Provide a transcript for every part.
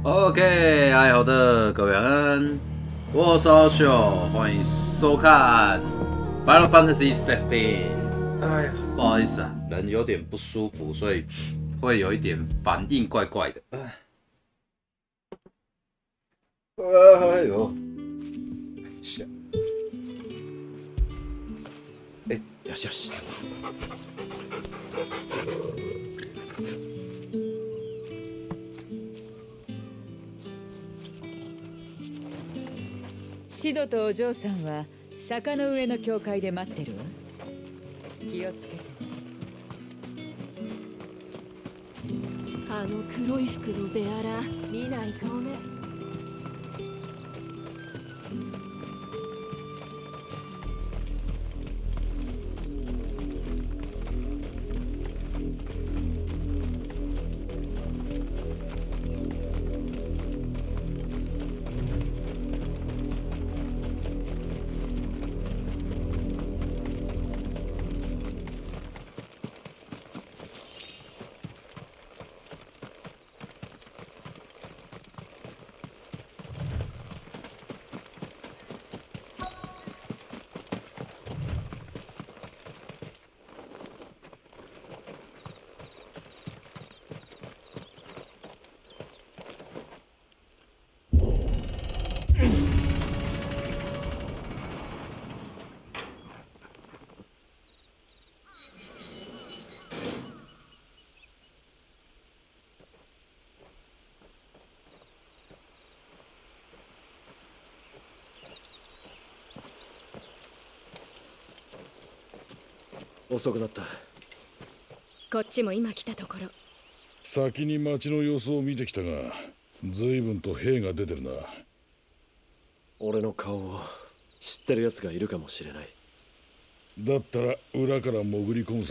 OK，爱好的各位恩，我是阿秀，欢迎收看《Final Fantasy XVI》。哎呀，不好意思啊，人有点不舒服，所以会有一点反应怪怪的。哎呦，想， よしよし。 シドとお嬢さんは坂の上の教会で待ってるわ。気をつけて。 あの黒い服のベアラ見ない顔ね。 遅くなった。 こっちも今来たところ。 先に町の様子を見てきたが、随分と兵が出てるな。 俺の顔を知ってる奴がいるかもしれない。 だったら裏から潜り込むさ。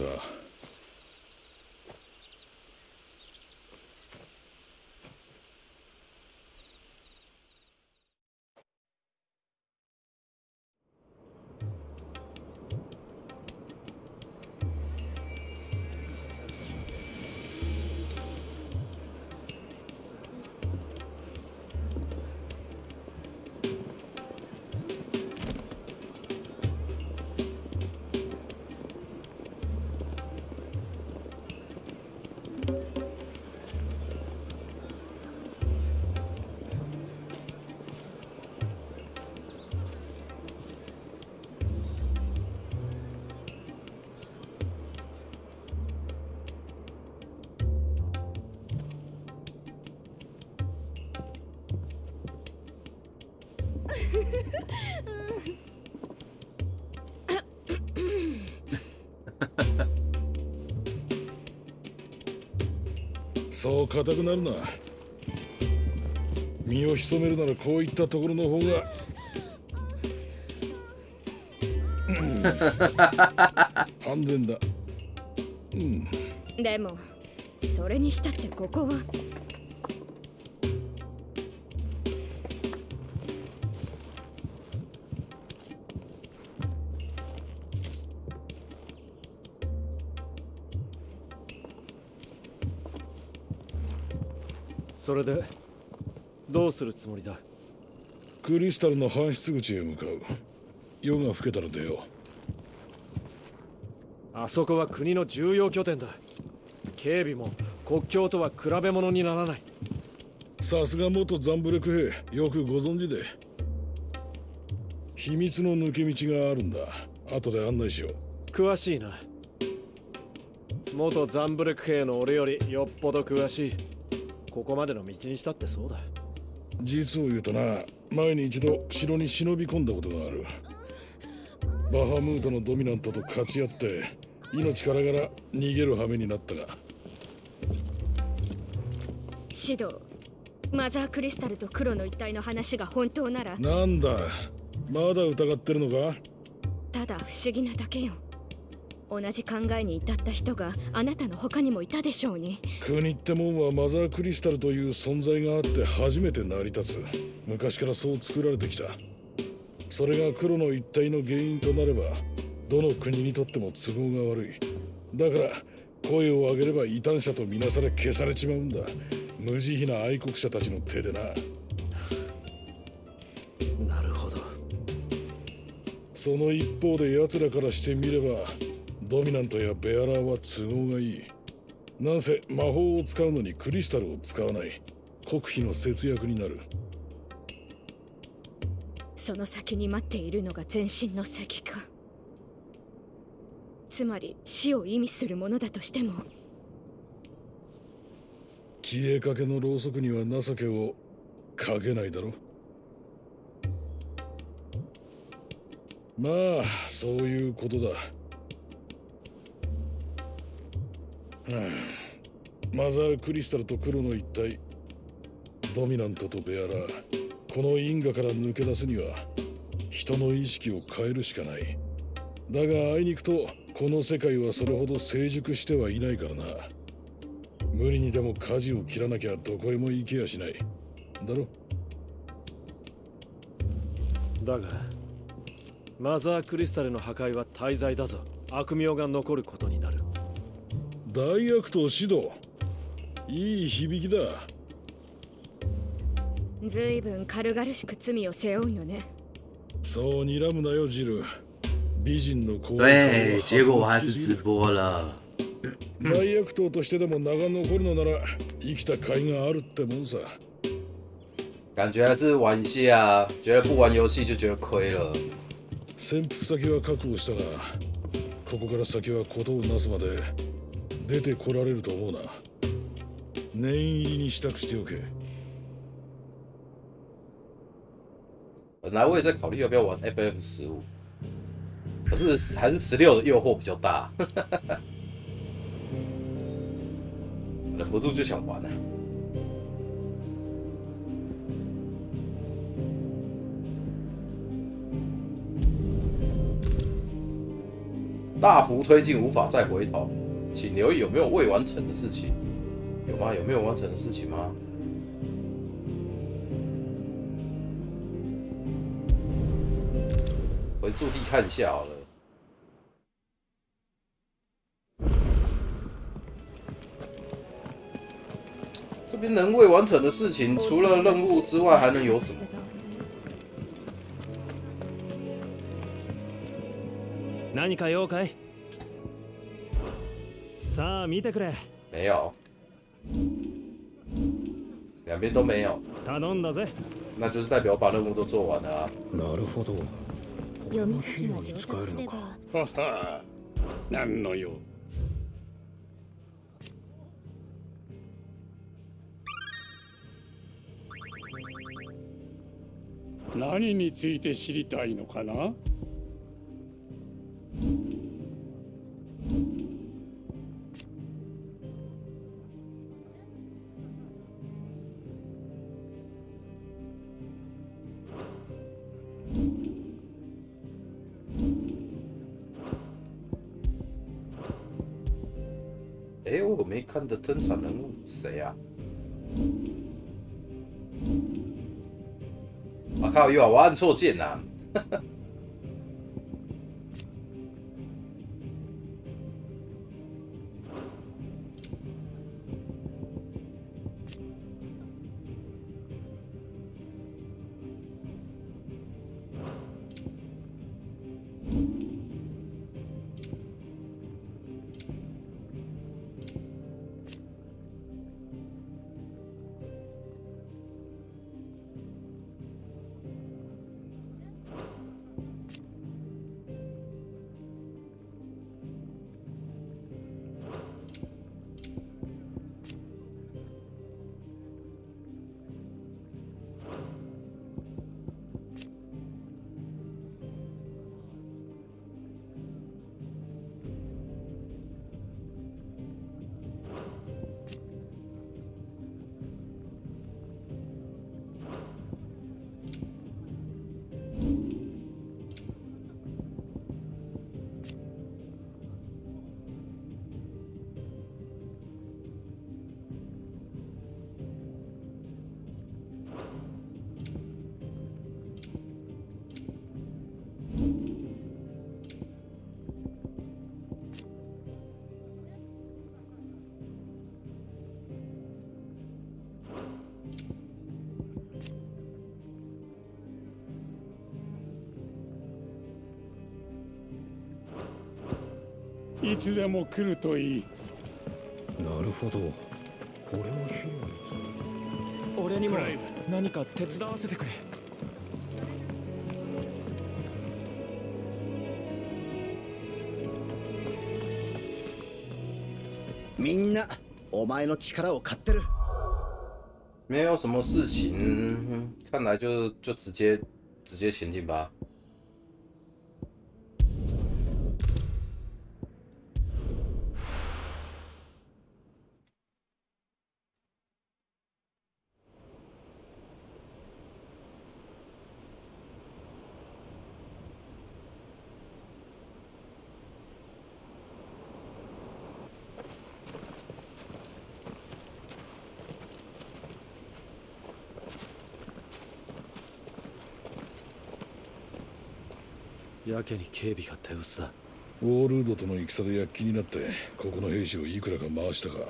そう硬くなるな。身を潜めるならこういったところの方が安全だ。 でもそれにしたってここは。 それでどうするつもりだ？ クリスタルの搬出口へ向かう。夜が更けたら出よう。 あそこは国の重要拠点だ。警備も国境とは比べ物にならない。 さすが元ザンブレク兵、よくご存知で。秘密の抜け道があるんだ。後で案内しよう。 詳しいな。元ザンブレク兵の俺よりよっぽど詳しい。ここまでの道にしたってそうだ。 実を言うとな、前に一度城に忍び込んだことがある。バハムートのドミナントと勝ち合って命からがら逃げる羽目になったが。 シド、マザークリスタルと黒の一体の話が本当なら。 なんだ、まだ疑ってるのか？ ただ不思議なだけよ。同じ考えに至った人があなたの他にもいたでしょうに。 国ってもんはマザークリスタルという存在があって初めて成り立つ。昔からそう作られてきた。それが黒の一体の原因となればどの国にとっても都合が悪い。だから声を上げれば異端者とみなされ消されちまうんだ。 無慈悲な愛国者たちの手でな。 なるほど。 その一方で奴らからしてみれば、ドミナントやベアラーは都合がいい。なんせ魔法を使うのにクリスタルを使わない。国費の節約になる。 その先に待っているのが全身の石か。つまり死を意味するものだとしても、 消えかけのろうそくには情けをかけないだろ。まあそういうことだ。マザークリスタルと黒の一体、ドミナントとベアラー、この因果から抜け出すには人の意識を変えるしかない。だがあいにくとこの世界はそれほど成熟してはいないからな。無理にでも舵を切らなきゃどこへも行けやしないだろ。 だがマザークリスタルの破壊は大罪だぞ。悪名が残ることになる。 大悪党指導、いい響きだ。 ずいぶん軽々しく罪を背負うのね。 そう睨むなよジル。美人の子。 对，结果我还是直播了。 大悪党としてでも名が残るのなら生きた甲斐があるってもんさ。 感觉还是玩一下，觉得不玩游戏就觉得亏了。 潜伏先は確保したが、ここから先は事をなすまで出てこられると思うな。念入りに支度しておけ。 本来我也在考虑要不要玩 FF15，可是还是16的诱惑比较大，忍不住就想玩了。大幅推进，无法再回头，请留意有没有未完成的事情。有吗？有没有完成的事情吗？回驻地看一下好了。这边能未完成的事情，除了任务之外，还能有什么？ 何か用かい？さあ見てくれ。 没有，两边都没有。 頼んだぜ。 那就是代表我把任务都做完了啊。 なるほど。 読み書きが上達すれば。 はは。何の用。 何について知りたいのかな？ 哎，我没看的登场人物谁啊？啊靠！又啊，我按错键啦！ いつでも来るといい。 なるほど。これはヒーロー。俺にも何か手伝わせてくれ。 みんなお前の力を買ってる。 没有什么事情，看来就直接前进吧。 やけに警備が手薄だ。 ウォールードとの戦で躍起になってここの兵士をいくらか回したか。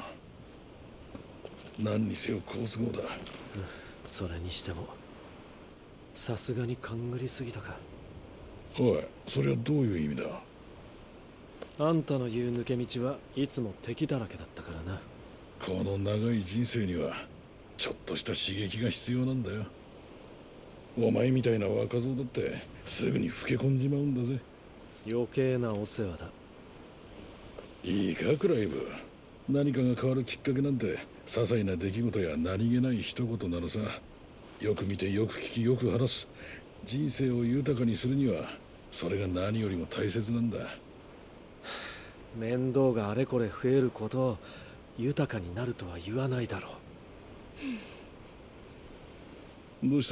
何にせよ好都合だ。 それにしてもさすがに勘ぐりすぎたか。 おい、それはどういう意味だ。 あんたの言う抜け道はいつも敵だらけだったからな。 この長い人生にはちょっとした刺激が必要なんだよ。お前みたいな若造だってすぐに老け込んじまうんだぜ。 余計なお世話だ。 いいかクライブ、何かが変わるきっかけなんて些細な出来事や何気ない一言なのさ。よく見てよく聞きよく話す。人生を豊かにするにはそれが何よりも大切なんだ。 面倒があれこれ増えることを豊かになるとは言わないだろう。どうした？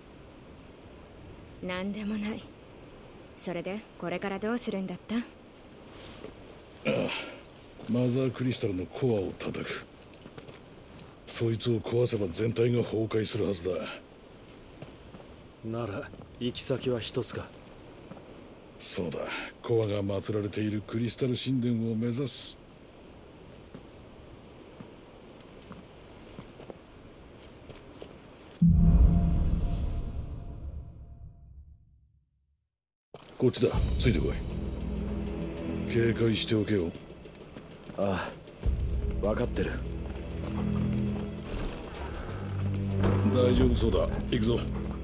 なんでもない。それでこれからどうするんだった？ ああ、マザークリスタルのコアを叩く。そいつを壊せば全体が崩壊するはずだ。 なら行き先は一つか。 そうだ、コアが祀られているクリスタル神殿を目指す。こっちだ、ついてこい。警戒しておけよ。 ああ、分かってる。 大丈夫そうだ、行くぞ。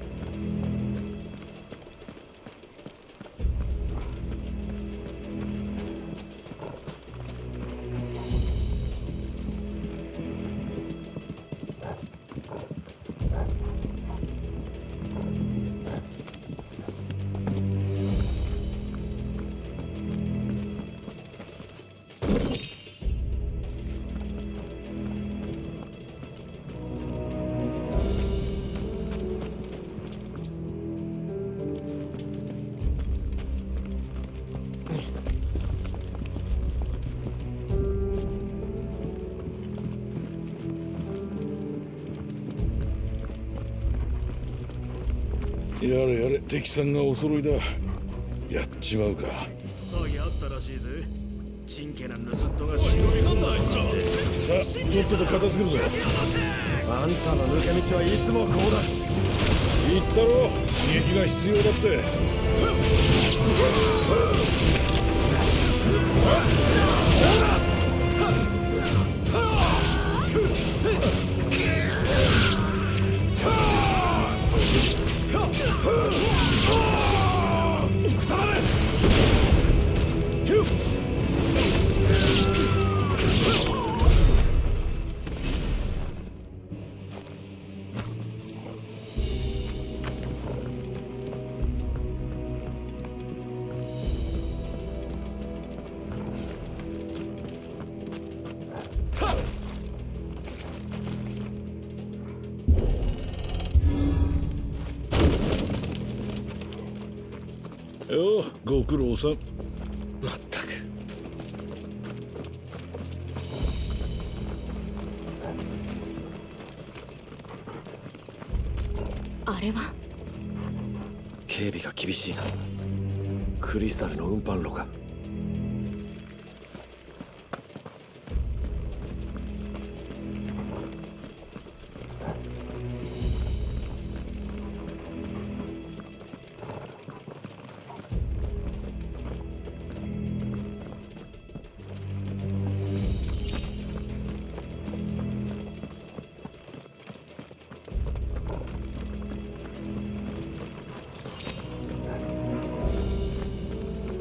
やれやれ、敵さんがお揃いだ。やっちまうか。 鍵あったらしいぜ。チンケな盗人が忍び込んだあいつらって。 さあ、とっとと片付けるぜ。 あんたの抜け道はいつもこうだ。 言ったろ、刺激が必要だって。よう、ご苦労さん。 まったく。 あれは警備が厳しいな。クリスタルの運搬路か。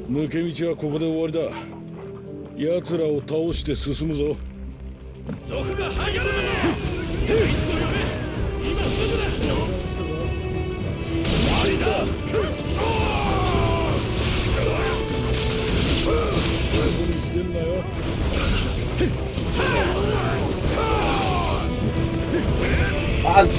抜け道はここで終わりだ。奴らを倒して進むぞ。 賊が入るのだ。兵士を呼べ。今すぐだ。終わりだ。 何してんだよ。 按错。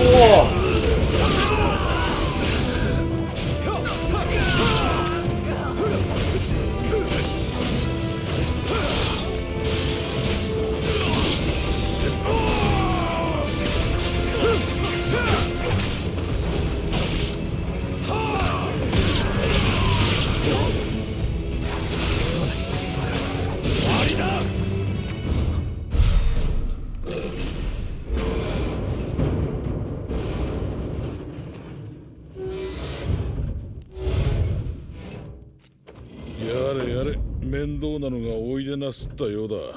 やれやれ、面倒なのがおいでなすったようだ。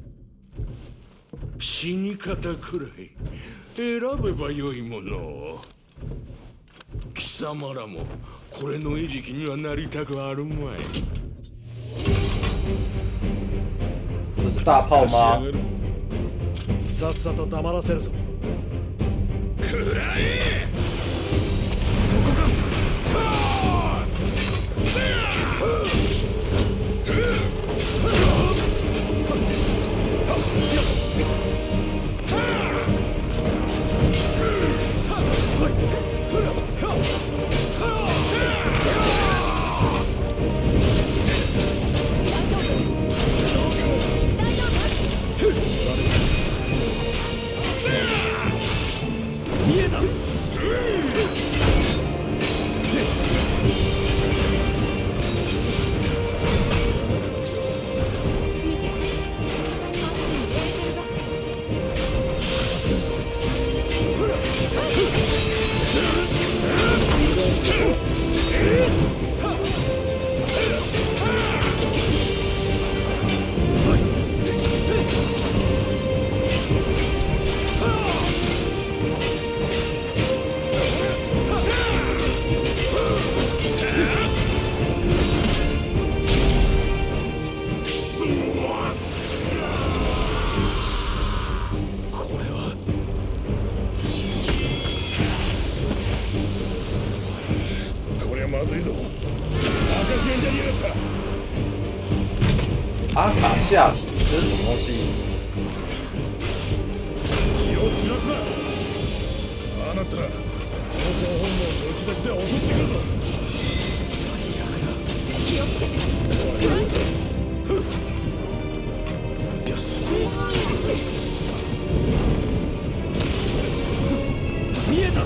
死に方くらい選べばよいものを。貴様らもこれの餌食にはなりたくあるまい。 这是大炮吗？ さっさと黙らせるぞ。 くらえ。 阿卡夏体，这是什么东西？ 気を散らすな。あなた、闘争本能むき出しで襲ってくるぞ。 気をつけて。 見えた。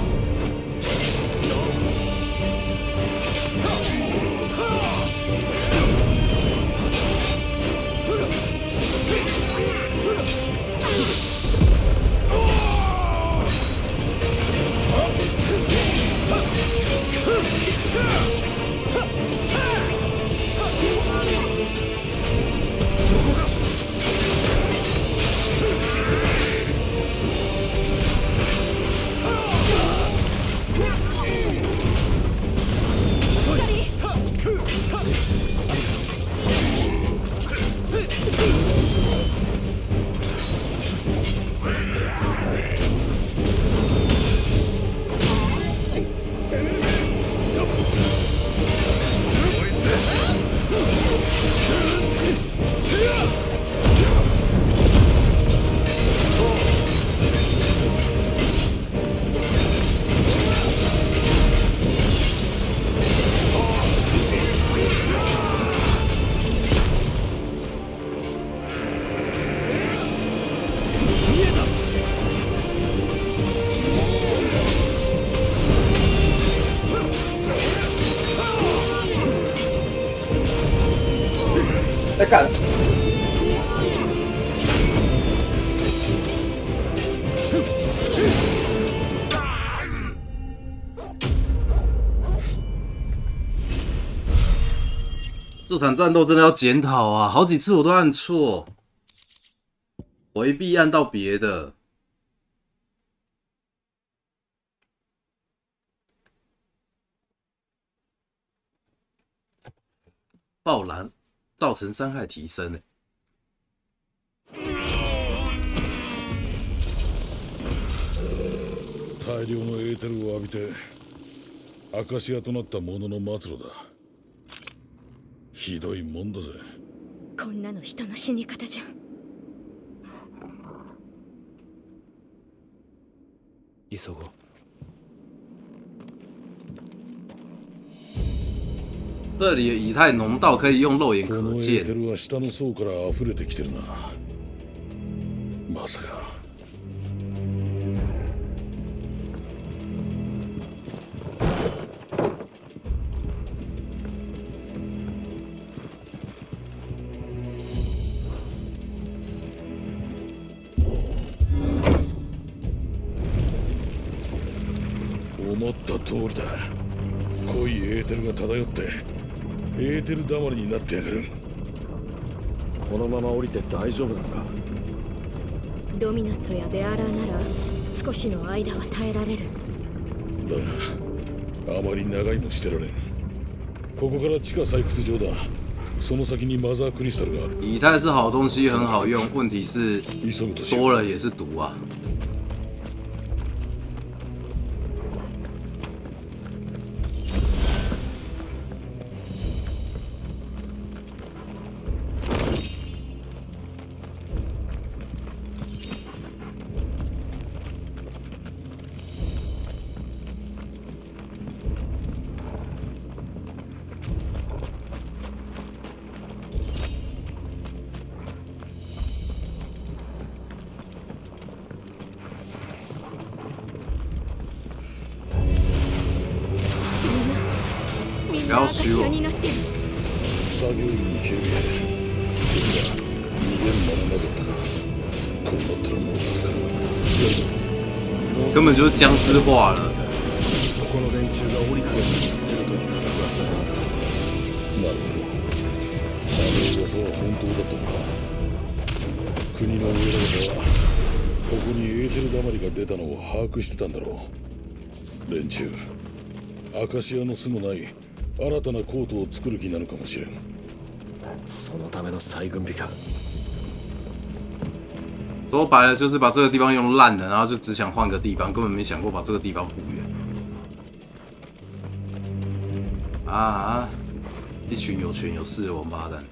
在干。这场战斗真的要检讨啊！好几次我都按错，回避按到别的。 爆燃造成伤害提升呢。 大量のエーテルを浴びてアカシアとなったものの末路だ。ひどいもんだぜ。 こんなの人の死に方じゃ。 急ごう。 这里的以太浓到可以用肉眼可このエーテ见。 ルは下の層から溢れてきてるな。まさか。思った通りだ。濃いエーテルが漂ってエーテルだまりになってやがる。 このまま降りて大丈夫なのか。 ドミナントやベアラーなら少しの間は耐えられる。 だがあまり長いもしてられん。ここから地下採掘場だ。その先にマザークリスタルがある。 以太是好东西，很好用，问题是急ぐとしよう。 多了也是毒啊。 みんなアカシアになってる。 作業員に警備兵。逃げるままなかったか。こうなったらもう助かる。 根本就是僵尸化了。 ここの連中が降りてくるという噂。 なるほど。あの噂は本当だったのか。国の上の方はここにエーテルだまりが出たのを把握してたんだろう。連中アカシアの巣のない新たなコートを作る気なのかもしれん。 そのための再軍備か。 说白了就是把这个地方用烂了，然后就只想换个地方，根本没想过把这个地方复原。啊！一群有权有势的王八蛋。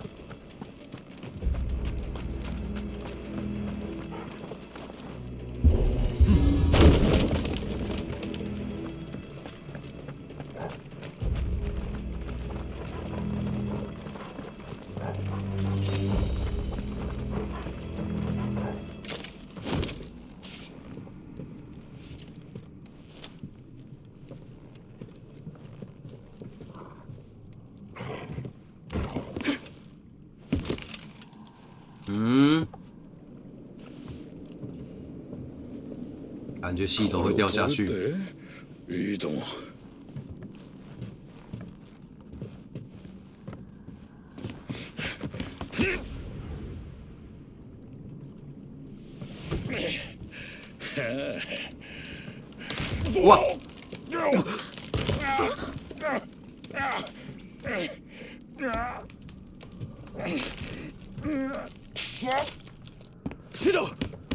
感觉系统会掉下去。 いいとも。 哇！ シド！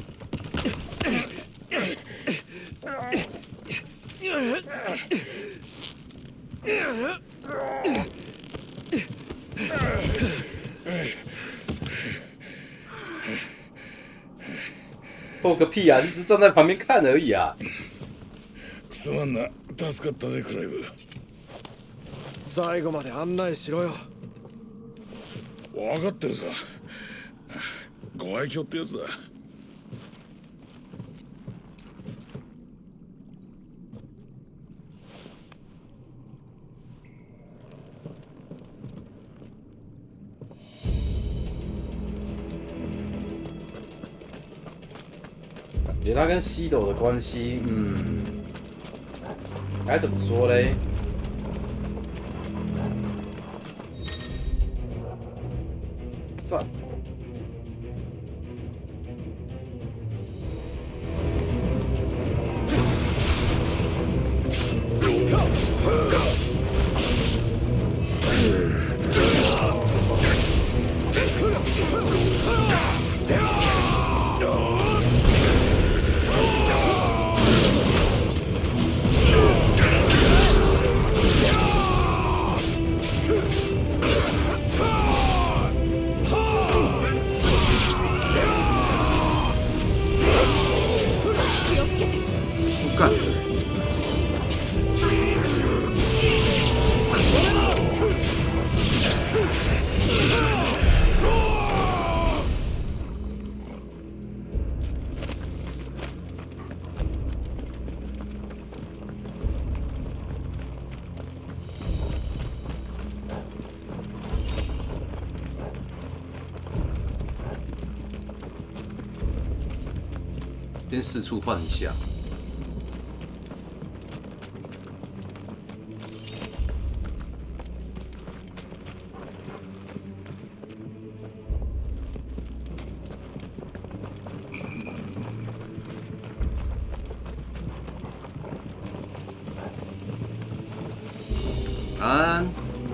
破个屁啊！你只是站在旁边看而已啊！ すまんな、助かったぜクライブ。 最後まで案内しろよ。 分かってるさ。ご愛嬌ってやつだ。 感觉他跟西斗的关系，该怎么说嘞？赞。 先四处换一下。安。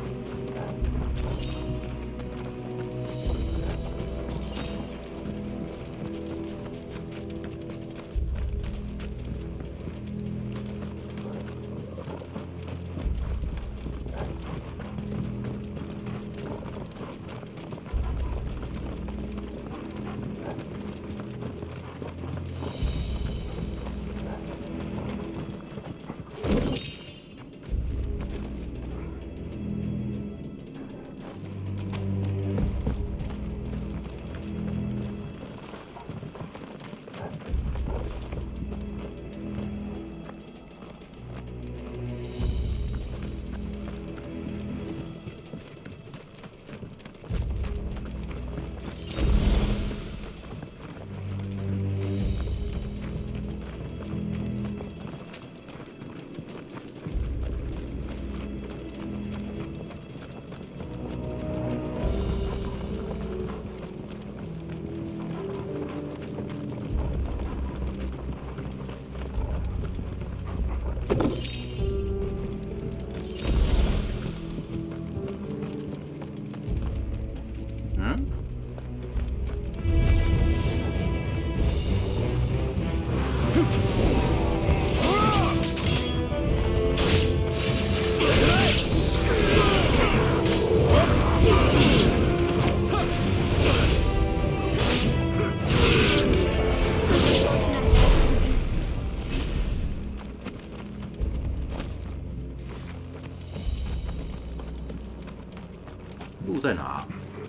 路在哪？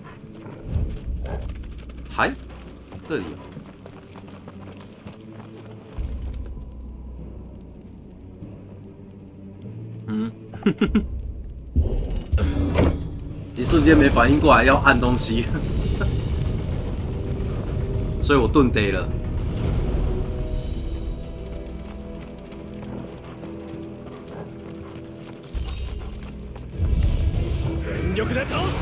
嗨，这里。一瞬间没反应过来要按东西，所以我顿呆了。 全力で倒す。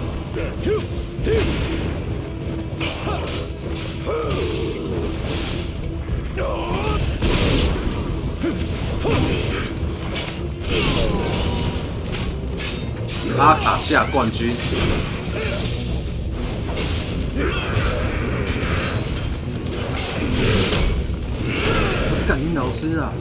阿卡夏冠军，干你老师啊！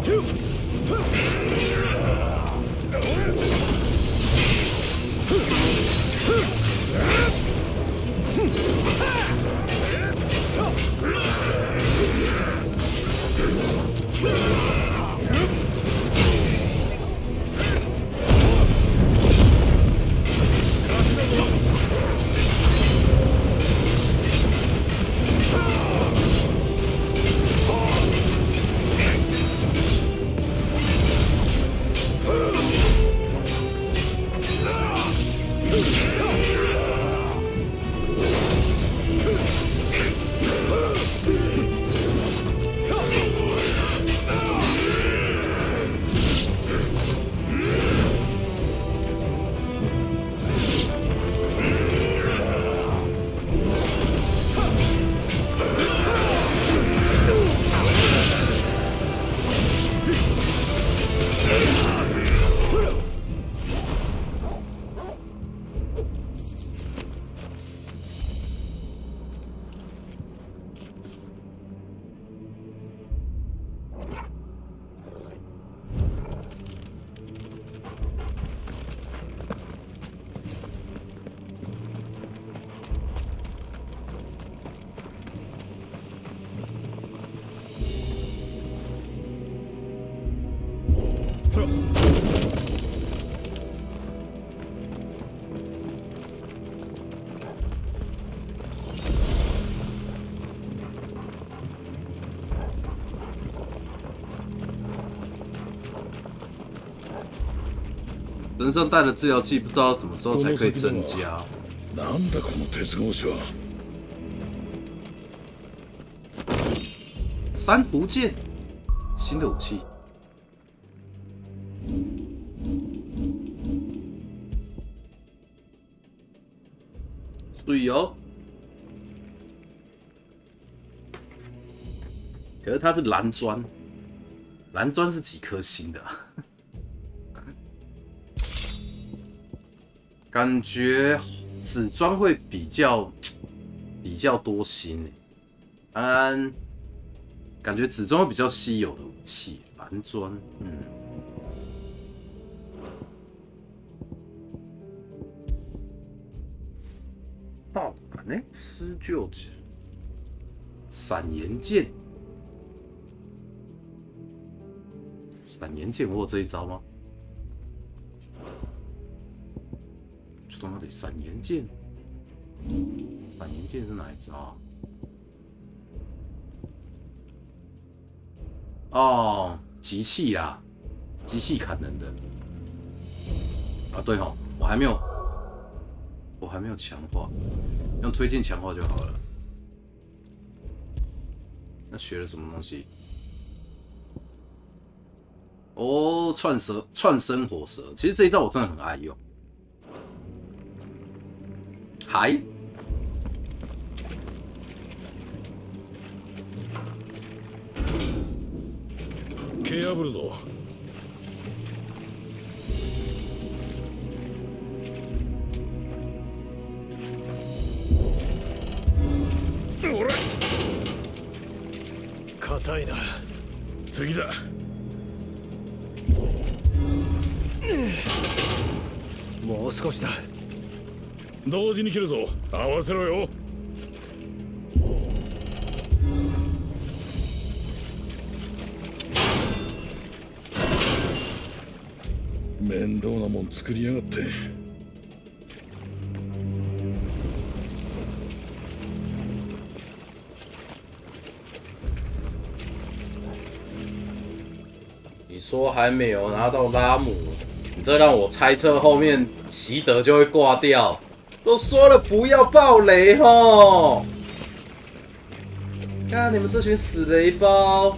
身上带的治疗剂不知道什么时候才可以增加。 なんだこの鉄格子は。 珊瑚剑，新的武器。水哦。可是它是蓝砖，蓝砖是几颗星的、啊？感觉紫砖会比较多星诶。当然，感觉紫砖会比较稀有的武器，蓝砖，爆感呢？施救者，闪炎剑。闪炎剑，我有这一招吗？ちょっと待って，闪炎剑，闪炎剑是哪一招啊？哦，集气啦，集气砍人的。啊，对吼，我还没有强化，用推荐强化就好了。那学了什么东西？哦，串生火蛇，其实这一招我真的很爱用。还蹴破るぞ。おら、 硬いな。 次だ。 もう少しだ。 同時に切るぞ。合わせろよ。面倒なもん作りやがって。 你说还没有拿到拉姆，你这让我猜测后面习德就会挂掉。都说了不要爆雷吼！看你们这群死雷包！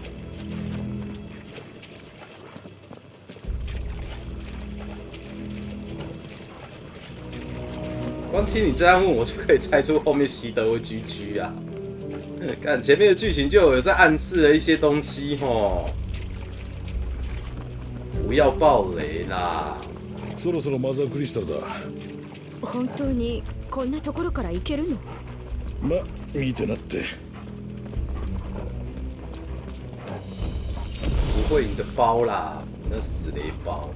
光听你这样问，我就可以猜出后面习德会 GG 啊！看前面的剧情就有在暗示了一些东西吼。不要爆雷啦！ そろそろマザークリスタルだ。 本当にこんなところから行けるの？ ま、見てなって。 不会你的包啦，那死雷包。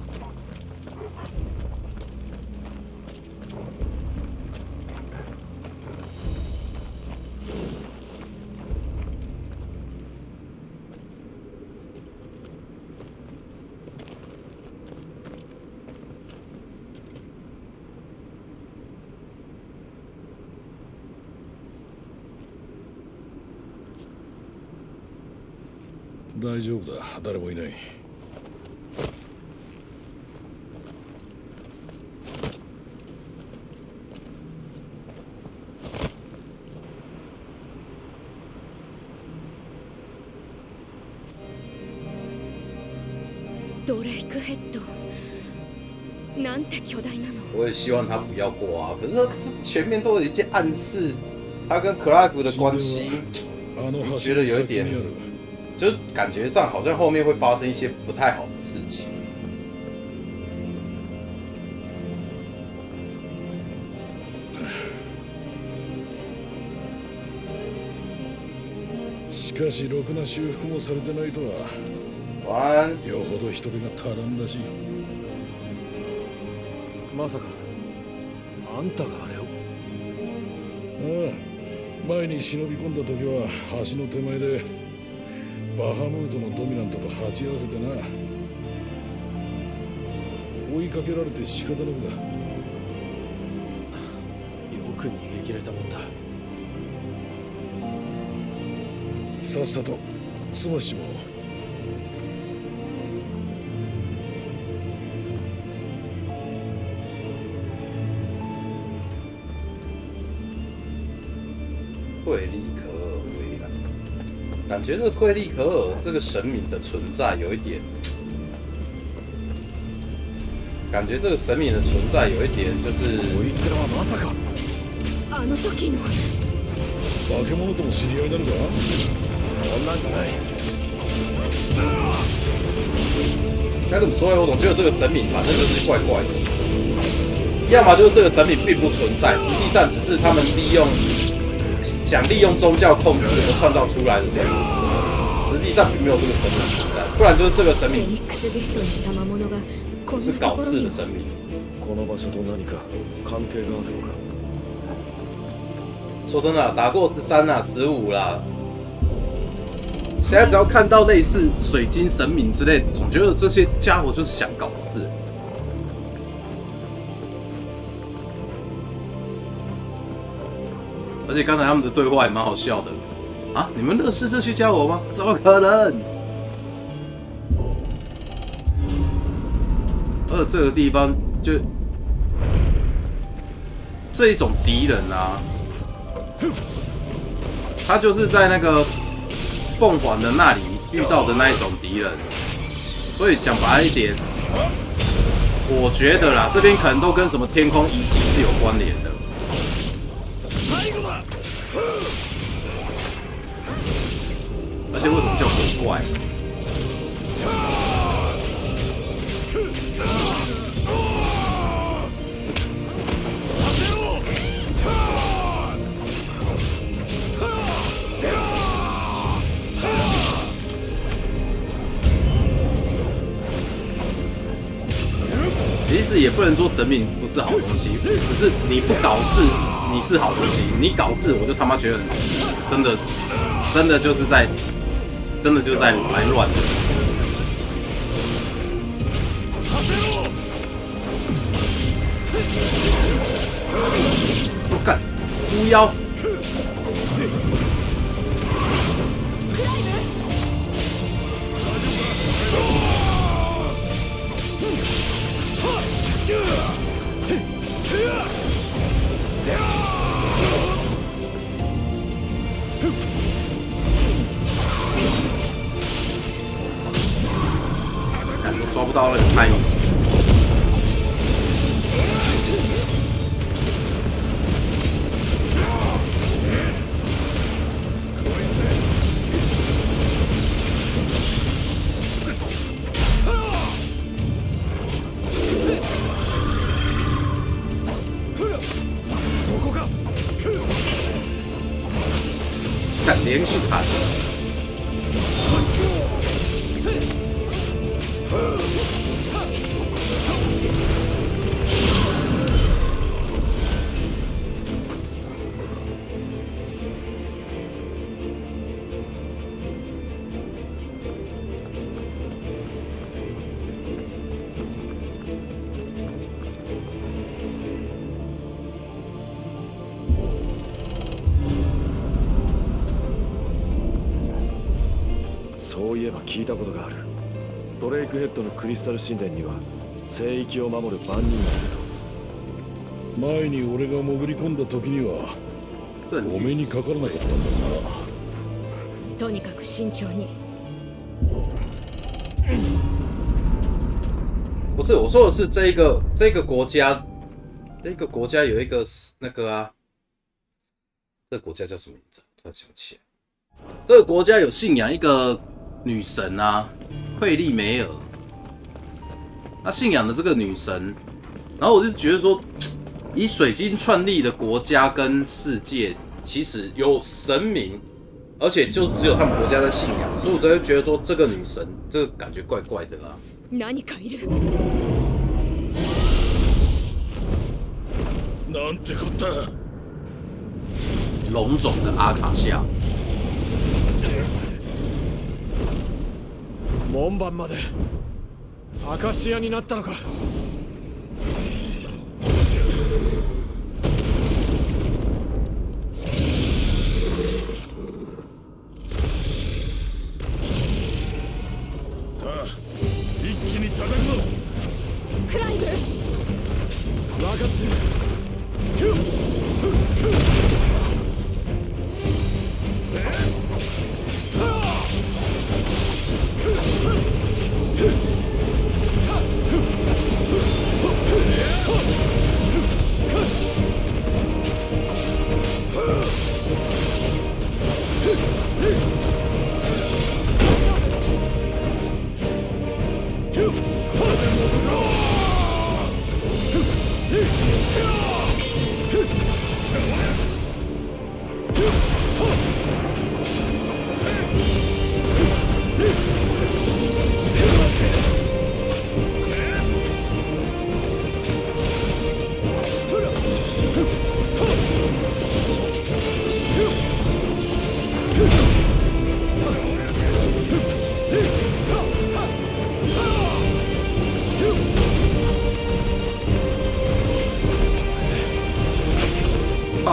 大丈夫だ、誰もいない。 ドレイクヘッド，なんて巨大なの！ 我也希望他不要过啊，可是这前面都有一件暗示，他跟克拉夫的关系，觉得有一点。就感觉上好像后面会发生一些不太好的事情。 しかしろくな修復もされてないとは。 晚安。 よほど人手が足らんらしい。 まさかあんたがあれを？ ああ、前に忍び込んだ時は橋の手前で。バハムートのドミナントと鉢合わせてな。追いかけられて仕方なくだ。 よく逃げ切れたもんだ。 さっさと済ましちまおう。 会立刻回来。 感觉这个奎利可尔这个神明的存在有一点，感觉这个神明的存在有一点就是。 あの時の。 化け物とも知り合いなのか？ そんなんじゃない。 该怎么说呢？我总觉得这个神明反正就是怪怪的，要么就是这个神明并不存在，实际上只是他们想利用宗教控制而创造出来的神明，实际上并没有这个神明存在，不然就是这个神明是搞事的神明。 この場所と何か関係があるのか？ 说真的、啊，打过13啦、15啦。现在只要看到类似水晶神明之类，总觉得这些家伙就是想搞事。而且刚才他们的对话也蛮好笑的啊！你们认识这些家伙吗？怎么可能？而这个地方就这一种敌人啊，他就是在那个凤凰的那里遇到的那一种敌人，所以讲白一点，我觉得啦，这边可能都跟什么天空遗迹是有关联的。而且为什么叫鬼怪？其实也不能说神明不是好东西，只是你不搞事，你是好东西；你搞事，我就他妈觉得真的就是在来乱的。我干，巫妖！抓不到那个timing。看连续砍。 そういえば聞いたことがある。ドレイクヘッドのクリスタル神殿には聖域を守る番人がいると。 前に俺が潜り込んだ時にはお目にかからなかったんだな。 とにかく慎重に。 不是，我说的是这个国家，这个国家有一个那个啊，这个国家叫什么名字？突然想不起来。这个国家有信仰一个女神啊，惠利梅尔。他信仰的这个女神，然后我就觉得说，以水晶串立的国家跟世界，其实有神明，而且就只有他们国家在信仰，所以我才会觉得说，这个女神，这个感觉怪怪的啦。 何かいる。 なんてこった。 龙种的阿卡夏。 門番までアカシアになったのか。 さあ一気に叩くぞ。 クライブ。 分かってる。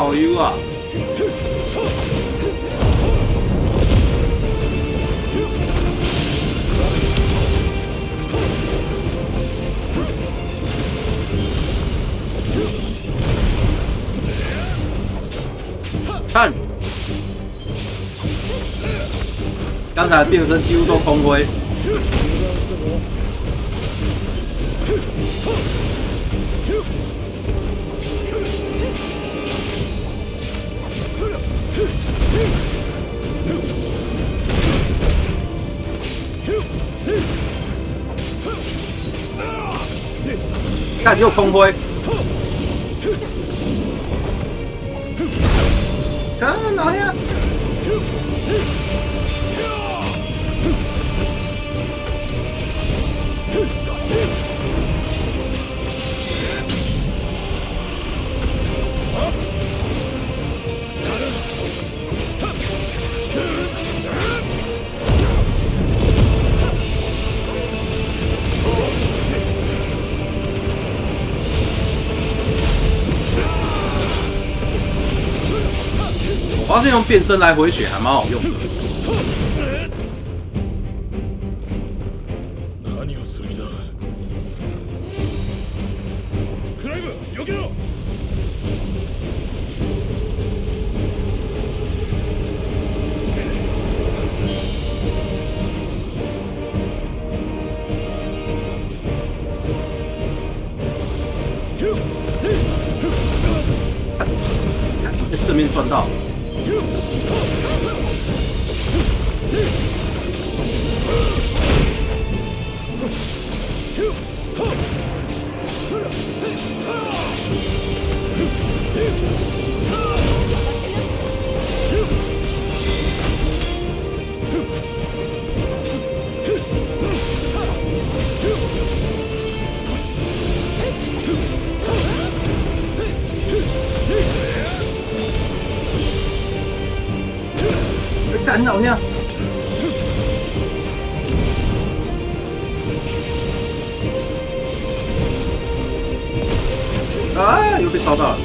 好友啊！看，刚才变身几乎都空挥。看又空挥，看老爷，我发现用变身来回血还蛮好用的。 何をする気だ。クライブ、避けろ。 正面赚到。干扰呀！啊，又被烧到了。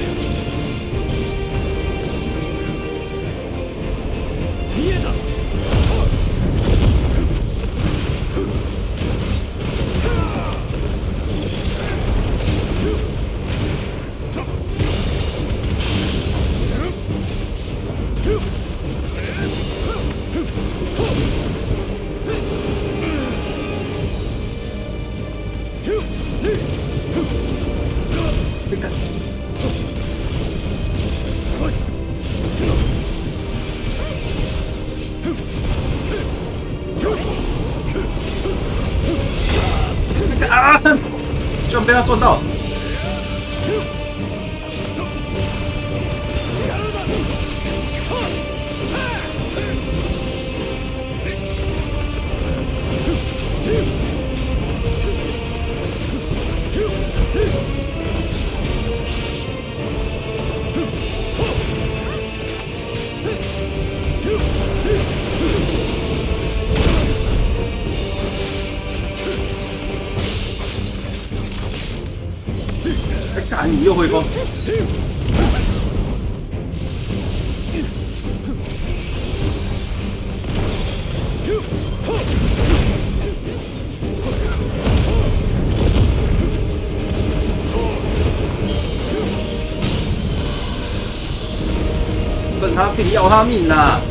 啊！居然被他撞到！干你又回风！等他给你要他命啦！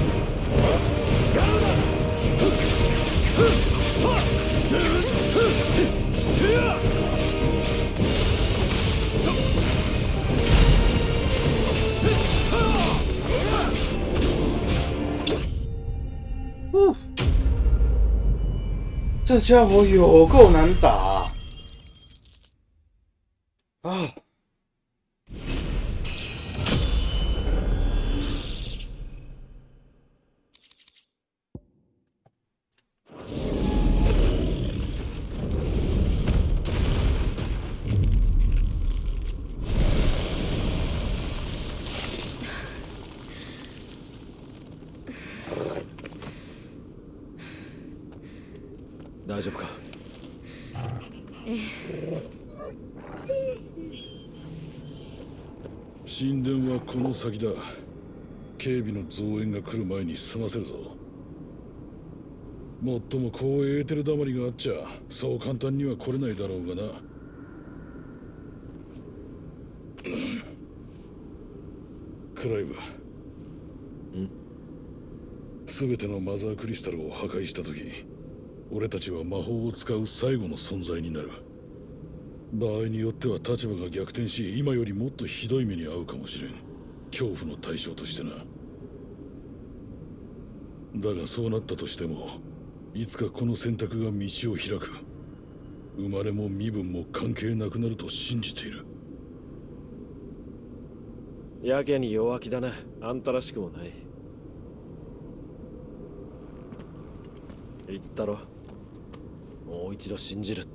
这家伙有够难打啊！ 大丈夫か。 神殿はこの先だ。警備の増援が来る前に済ませるぞ。もっともこうエーテル溜まりがあっちゃそう簡単には来れないだろうがな。クライブ、全てのマザークリスタルを破壊した時、俺たちは魔法を使う最後の存在になる。場合によっては立場が逆転し、今よりもっとひどい目に遭うかもしれん。恐怖の対象としてな。だがそうなったとしても、いつかこの選択が道を開く。生まれも身分も関係なくなると信じている。 やけに弱気だな。あんたらしくもない。言ったろ、もう一度信じるって。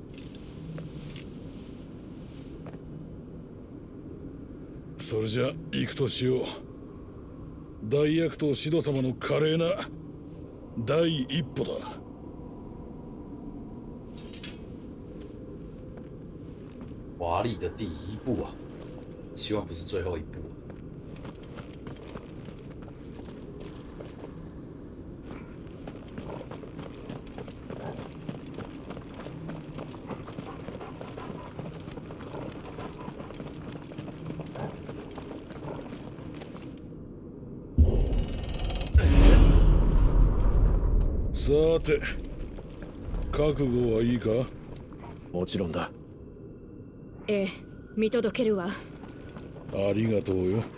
それじゃ行くとしよう。大悪党シド様の華麗な第一歩だ。 华丽的第一步啊，希望不是最后一步。 さて、覚悟はいいか？ もちろんだ。 ええ、見届けるわ。 ありがとうよ。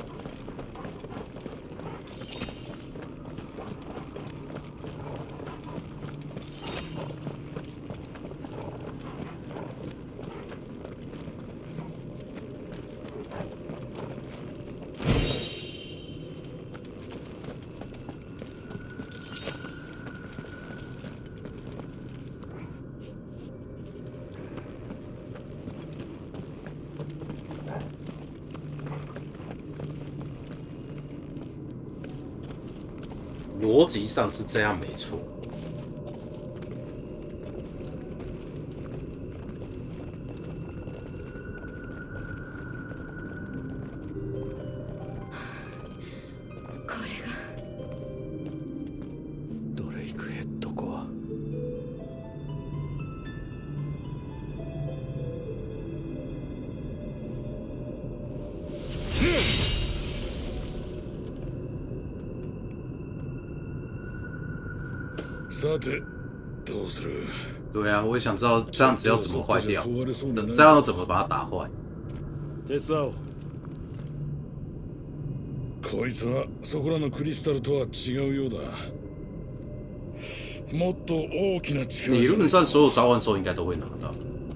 逻辑上是这样没错。 これがドレイクヘッドコア。 さて、どうする？ 对啊，我也想知道这样子要怎么坏掉，这样要怎么把它打坏？ 手伝おう。 こいつはそこらのクリスタルとは違うようだ。もっと大きな力。 理论上所有召唤兽应该都会拿到。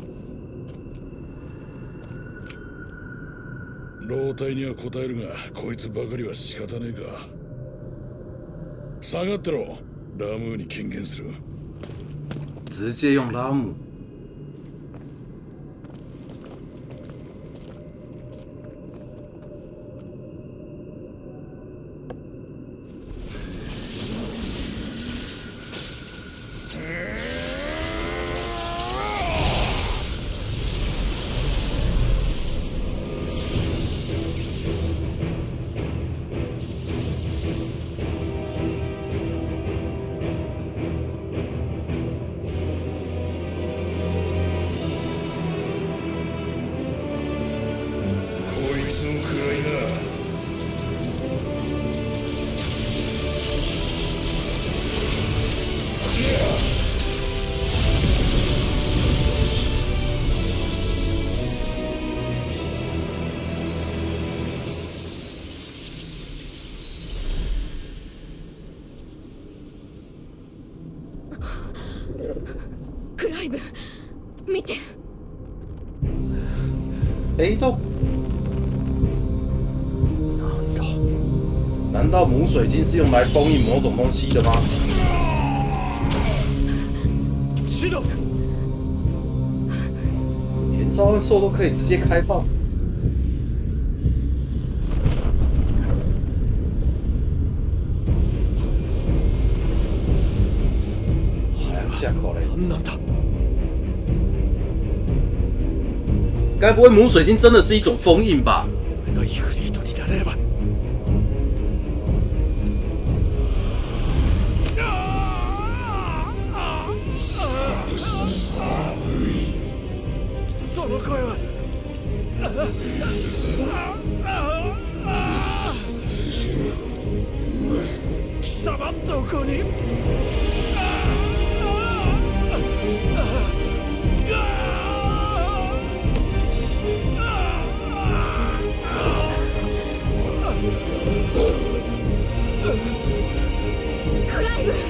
老体には応えるが、こいつばかりは仕方ねえか。下がってろ。ラムーに権限する。 直接用拉姆。 クライブ、見て。 黑洞？ なんだ？ 难道母水晶是用来封印某种东西的吗？ シド！ 连召唤兽都可以直接开炮？下口嘞！ なんだ？ 该不会母水晶真的是一种封印吧？ イフリートになれれば。その声は貴様どこに。 クライブ。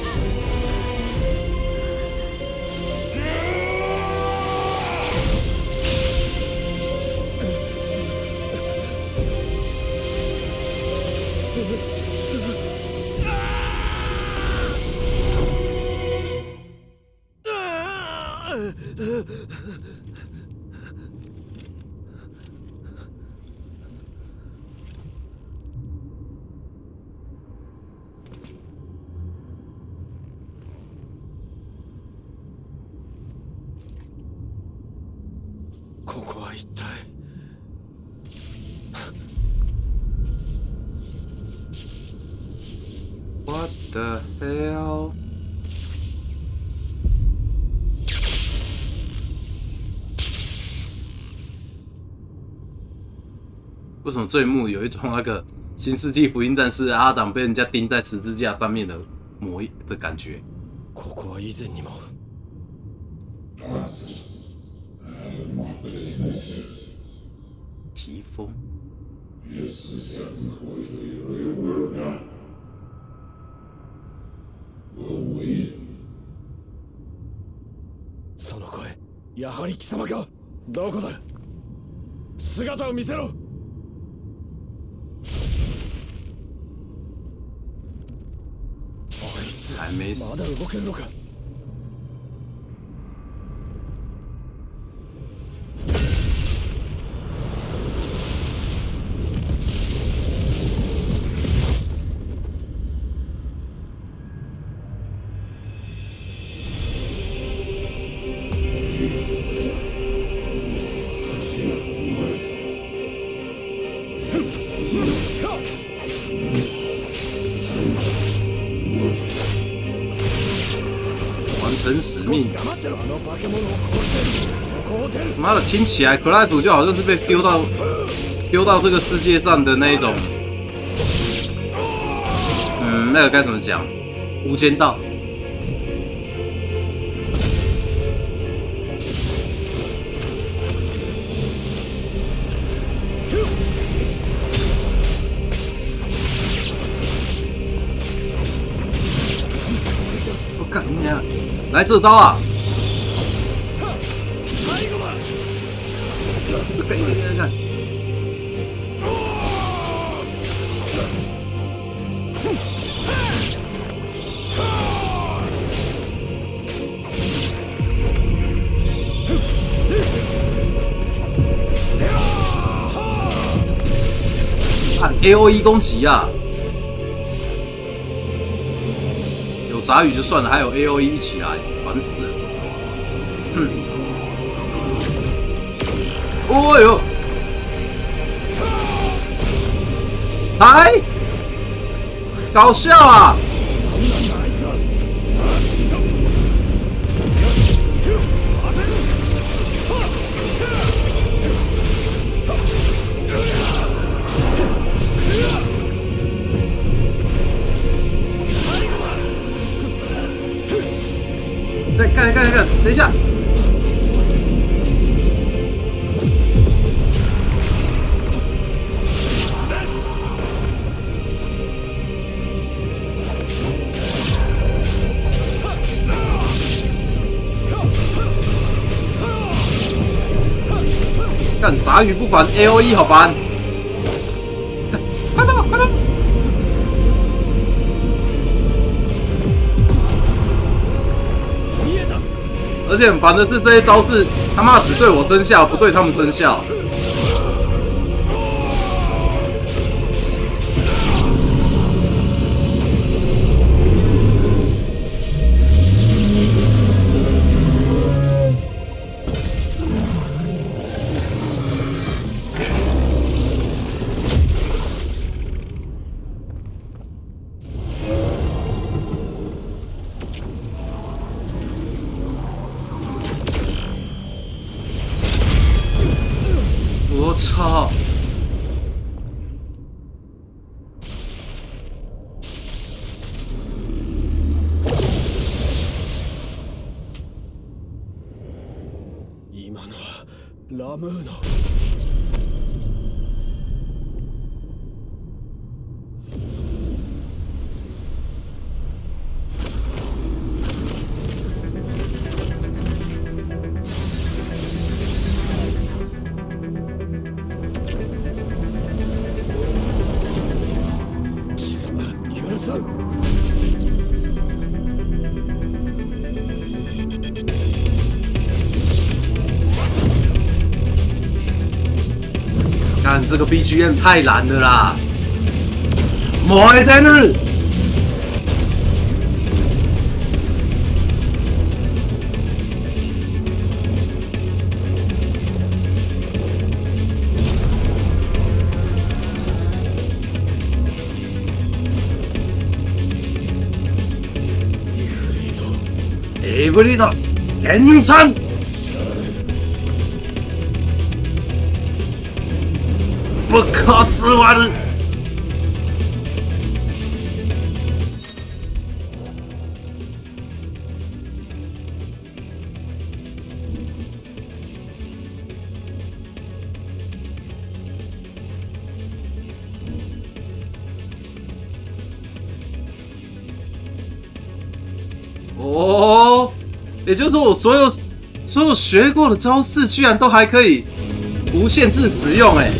ここは一体。 What the hell？ 为什么这一幕有一种那个《新世纪福音战士》阿党被人家钉在十字架上面的的感觉？ ここは以前にも。 提风。 その声、やはり貴様か。どこだ。姿を見せろ。あいつ还没死。 まだ動けるのか。 使命。妈的，听起来克莱普就好像是被丢到这个世界上的那一种，那个该怎么讲？无间道。我干你娘！来这招啊！看，按 AOE 攻击啊！有杂鱼就算了，还有 AOE 一起来，烦死了！哼！哦呦！哎，搞笑啊！再干，等一下。干杂鱼不管 AOE 好吧？快跑！而且很烦的是，这些招式他妈只对我生效，不对他们生效。 操！ 今のはラムーの。貴様許さん。 看这个 BGM 太蓝了啦！燃えてる！エイブリード、現参！不可思玩！哦，也就是说，我所有学过的招式，居然都还可以无限制使用，哎。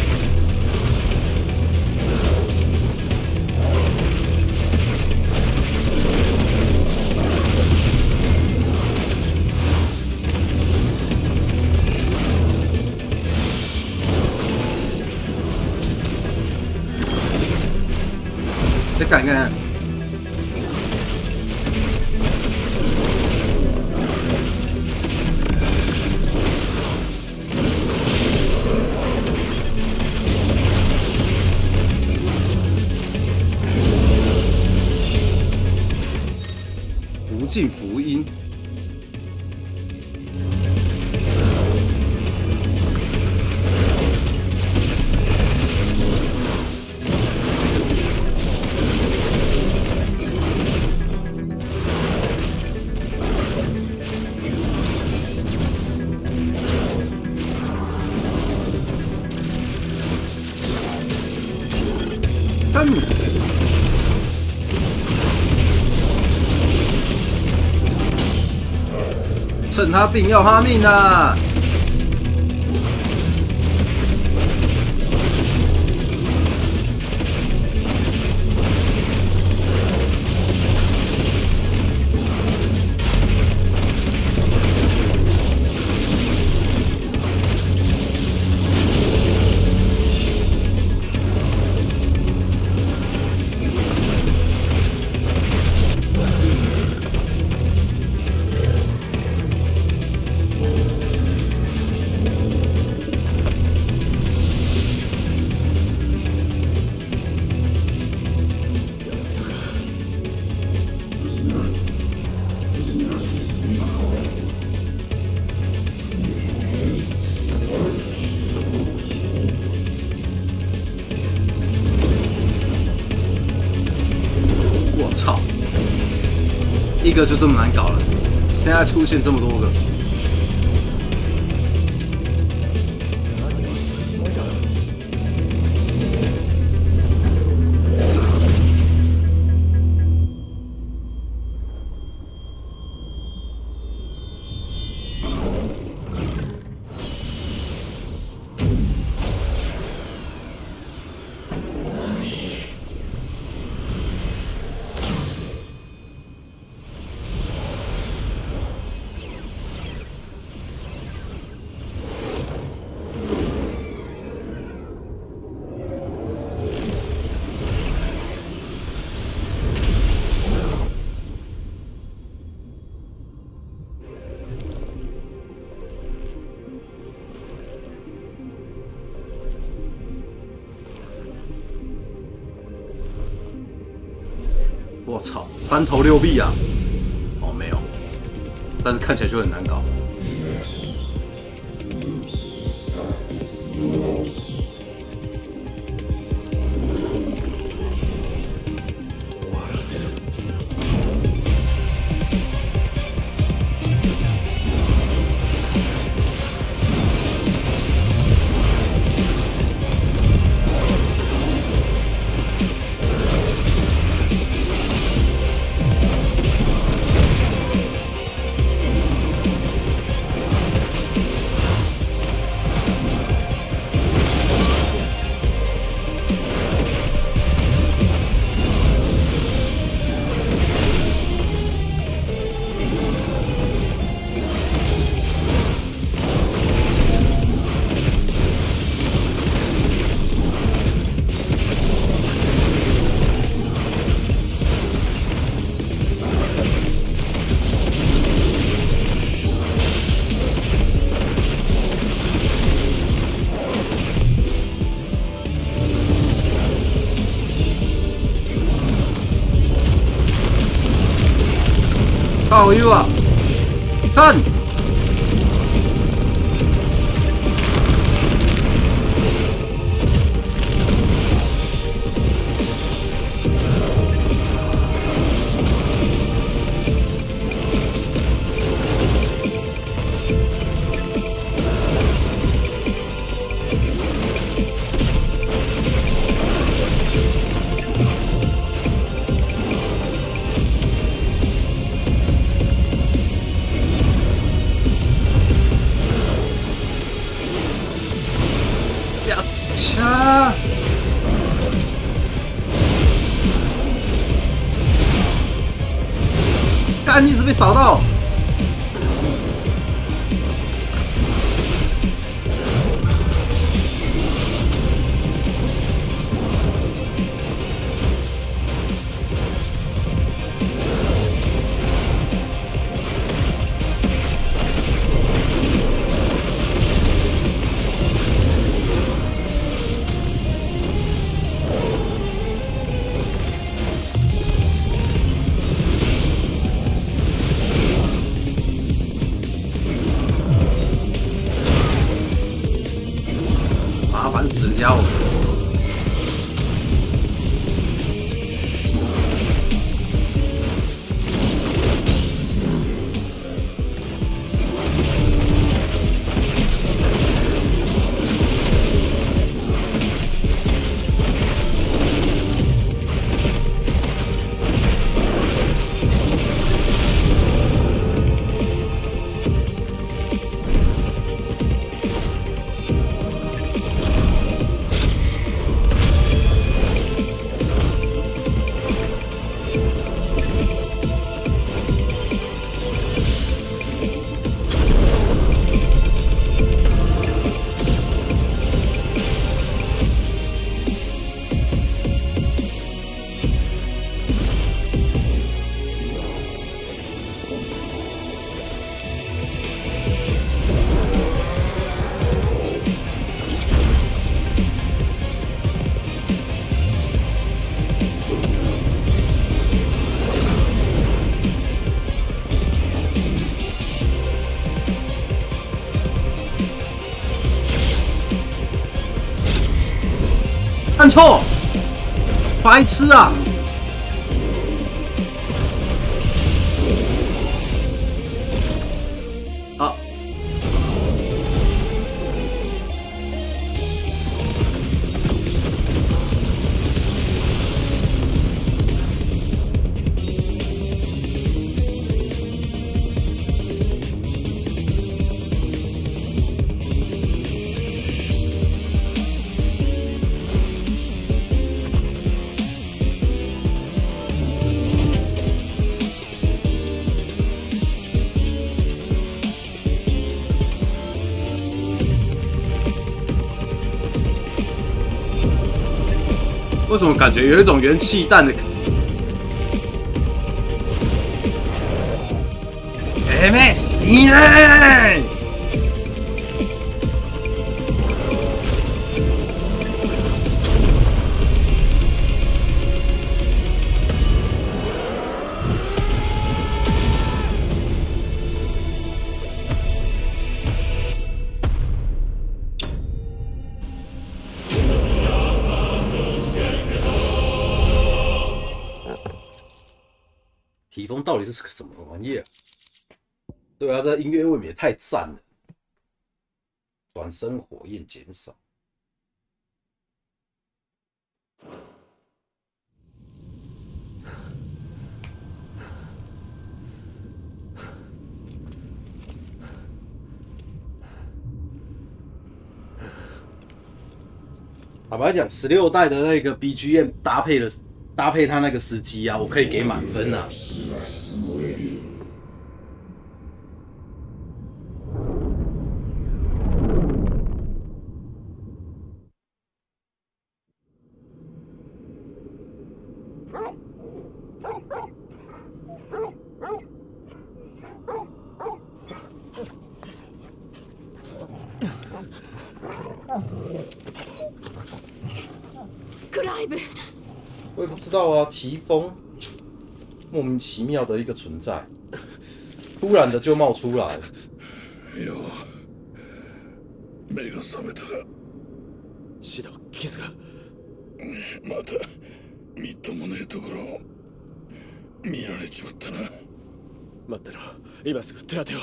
再看看，无尽福音。趁他病要他命啊！我操！一个就这么难搞了，现在出现这么多个。我操，3头6臂啊！哦，没有，但是看起来就很难搞。 哇，我有啊！看，掐！干，一直被扫到。麻烦死了家伙！按错，白痴啊！啊！为什么感觉有一种元气弹的？MS 呢？体风到底是个什么玩意儿？对啊，这音乐未免也太赞了。转身火焰减少。坦白讲，16代的那个 BGM 搭配他那个司机啊，我可以给满分啊。 クライブ， 我也不知道啊，提风莫名其妙的一个存在。 突然的就冒出来。 よう、目が覚めたか。 シド、傷が。 またみっともねえところを見られちまったな。 待ってろ、今すぐ手当てを。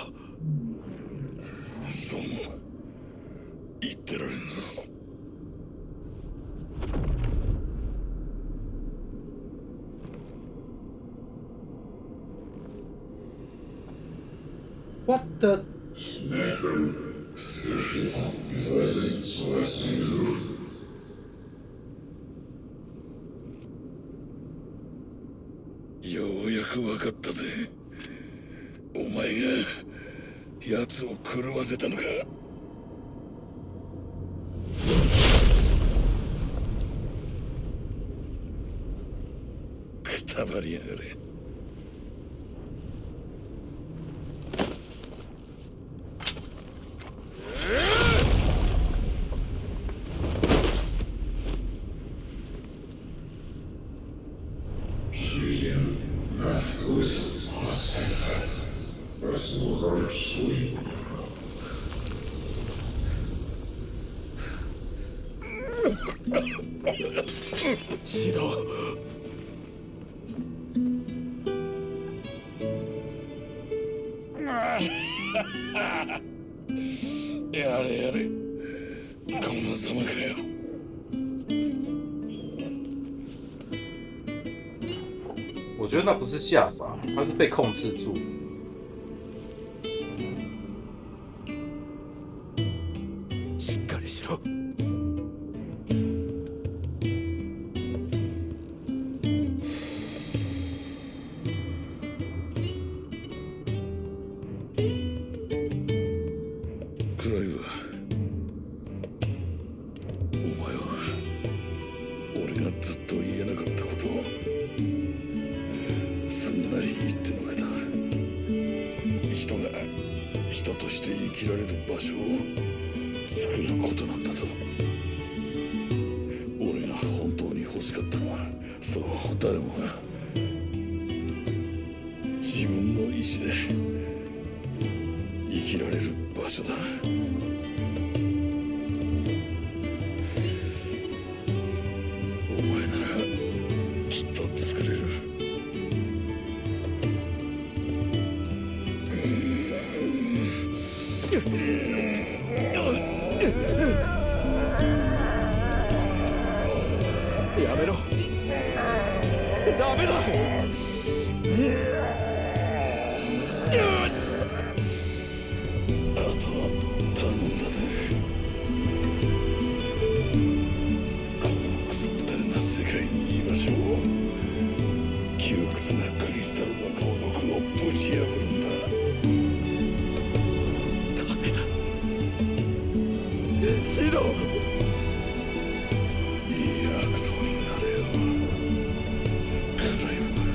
そうも言ってられんぞ。 What the？ ようやく分かったぜ。お前が奴を狂わせたのか。くたばりやがれ。 シド。 やれやれ、このざまかよ。 我觉得那不是吓傻，他是被控制住。 しっかりしろ。 クライブ、お前は俺がずっと言えなかったことをすんなり言ってのけた。人が人として生きられる場所を作ることなんだと。俺が本当に欲しかったのは、そう誰もが自分の意志で生きられる場所だ。お前ならきっと作れる。 やめろ。ダメだ。 あと頼んだぜ。このクソったれな世界に居場所を、窮屈なクリスタルの牢獄をぶち破るんだ。 ダメだ。シド。 いい悪党になれよ、クライブ。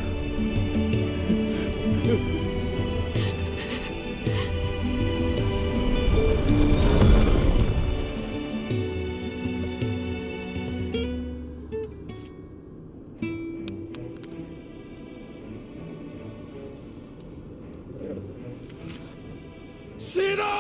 シド。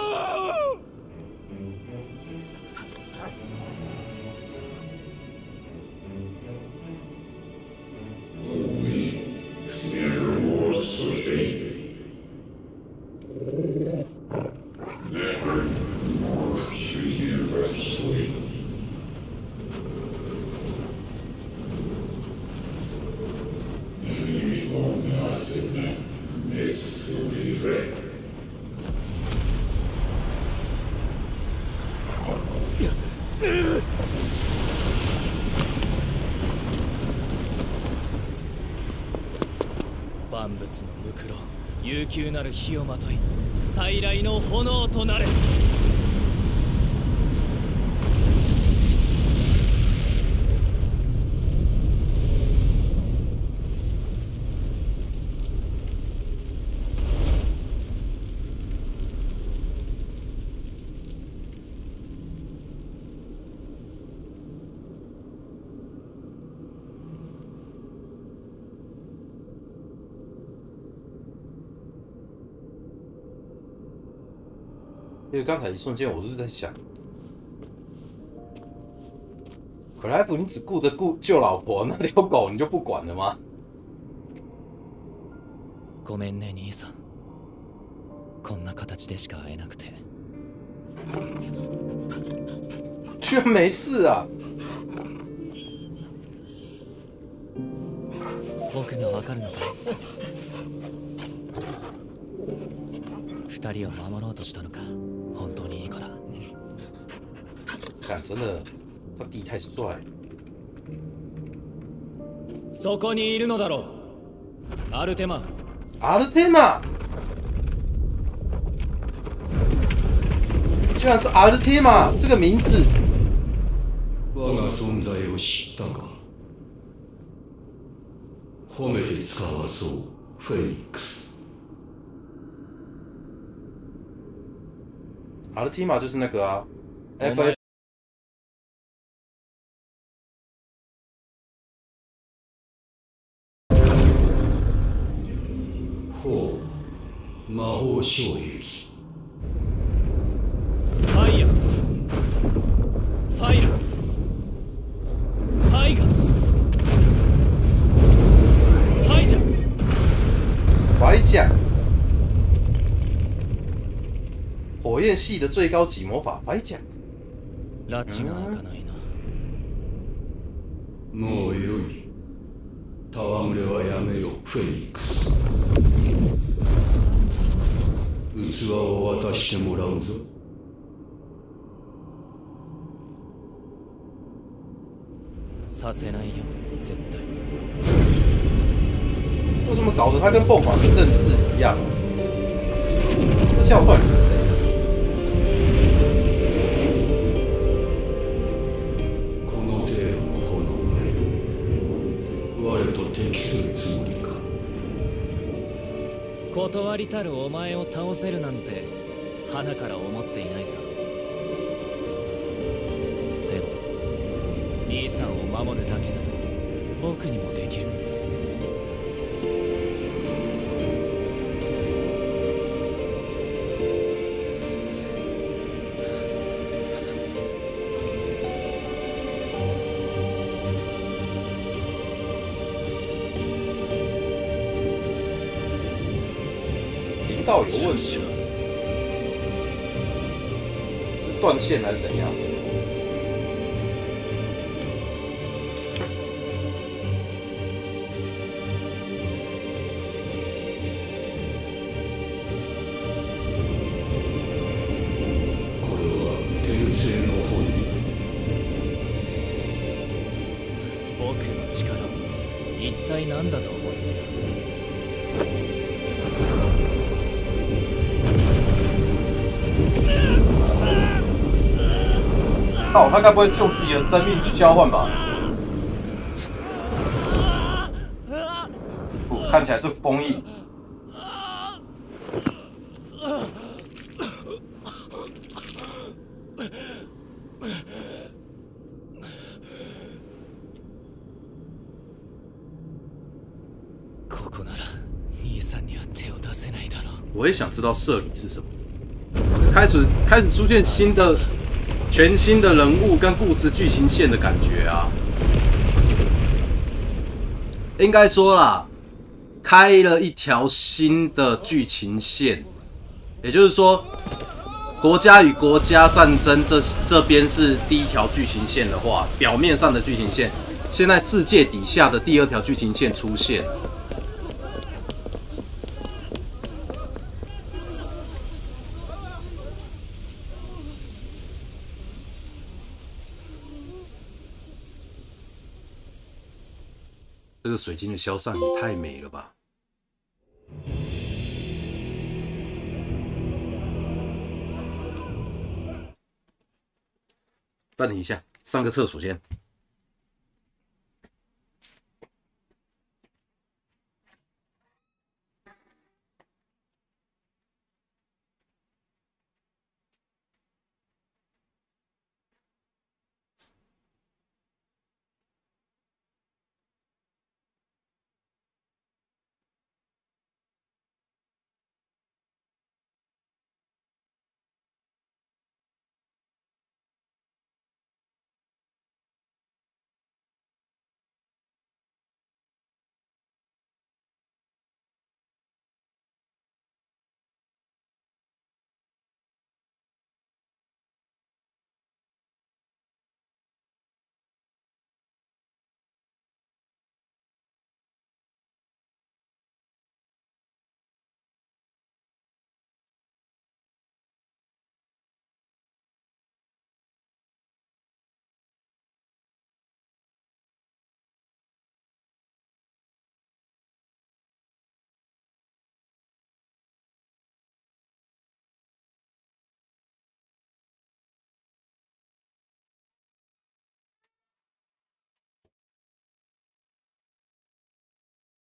万物のムクロ、悠久なる火をまとい、再来の炎となれ。 因为刚才一瞬间我就是在想，克莱夫，你只顾着救老婆，那条狗你就不管了吗？ ごめんね兄さん。こんな形でしか会えなくて。 居然没事啊！ 僕がわかるのかい？二人を守ろうとしたのか。本当にいい子だ。 干，真的，他弟太帅。 そこにいるのだろう。アルテマ。 阿尔テ玛，居然是阿尔テ玛这个名字。 我が存在を知ったか。褒めて使わそう、フェニックス。 阿尔テ玛就是那个啊 ，FF。 ほう、魔法衝撃。 ファイヤー。ファイヤー。ファイガー。ファイジャー。 白甲，火焰系的最高级魔法白甲。 拉致が開かないな。 もうよい。戯れはやめよ、フェニックス。器を渡してもらうぞ。 させないよ、絶対。 为什么搞得他跟凤凰认识一样？这家伙到底是谁？ この程度の炎、我と敵するつもりか。 断りたるお前を倒せるなんて花から思っていないさ。でも兄さんを守るだけなら僕にもできる。 频道有问题，是断线还是怎样？ これは天性の本に。 僕の力一体何だと思っている？ 哦，他该不会用自己的真命去交换吧？看起来是封印。 ここなら兄さんには手を出せないだろう。 我也想知道社理是什么。开始出现全新的人物跟故事剧情线的感觉啊。应该说啦，开了一条新的剧情线，也就是说，国家与国家战争这边是第一条剧情线的话，表面上的剧情线，现在世界底下的第二条剧情线出现。这个水晶的肖像也太美了吧！暂停一下，上个厕所先。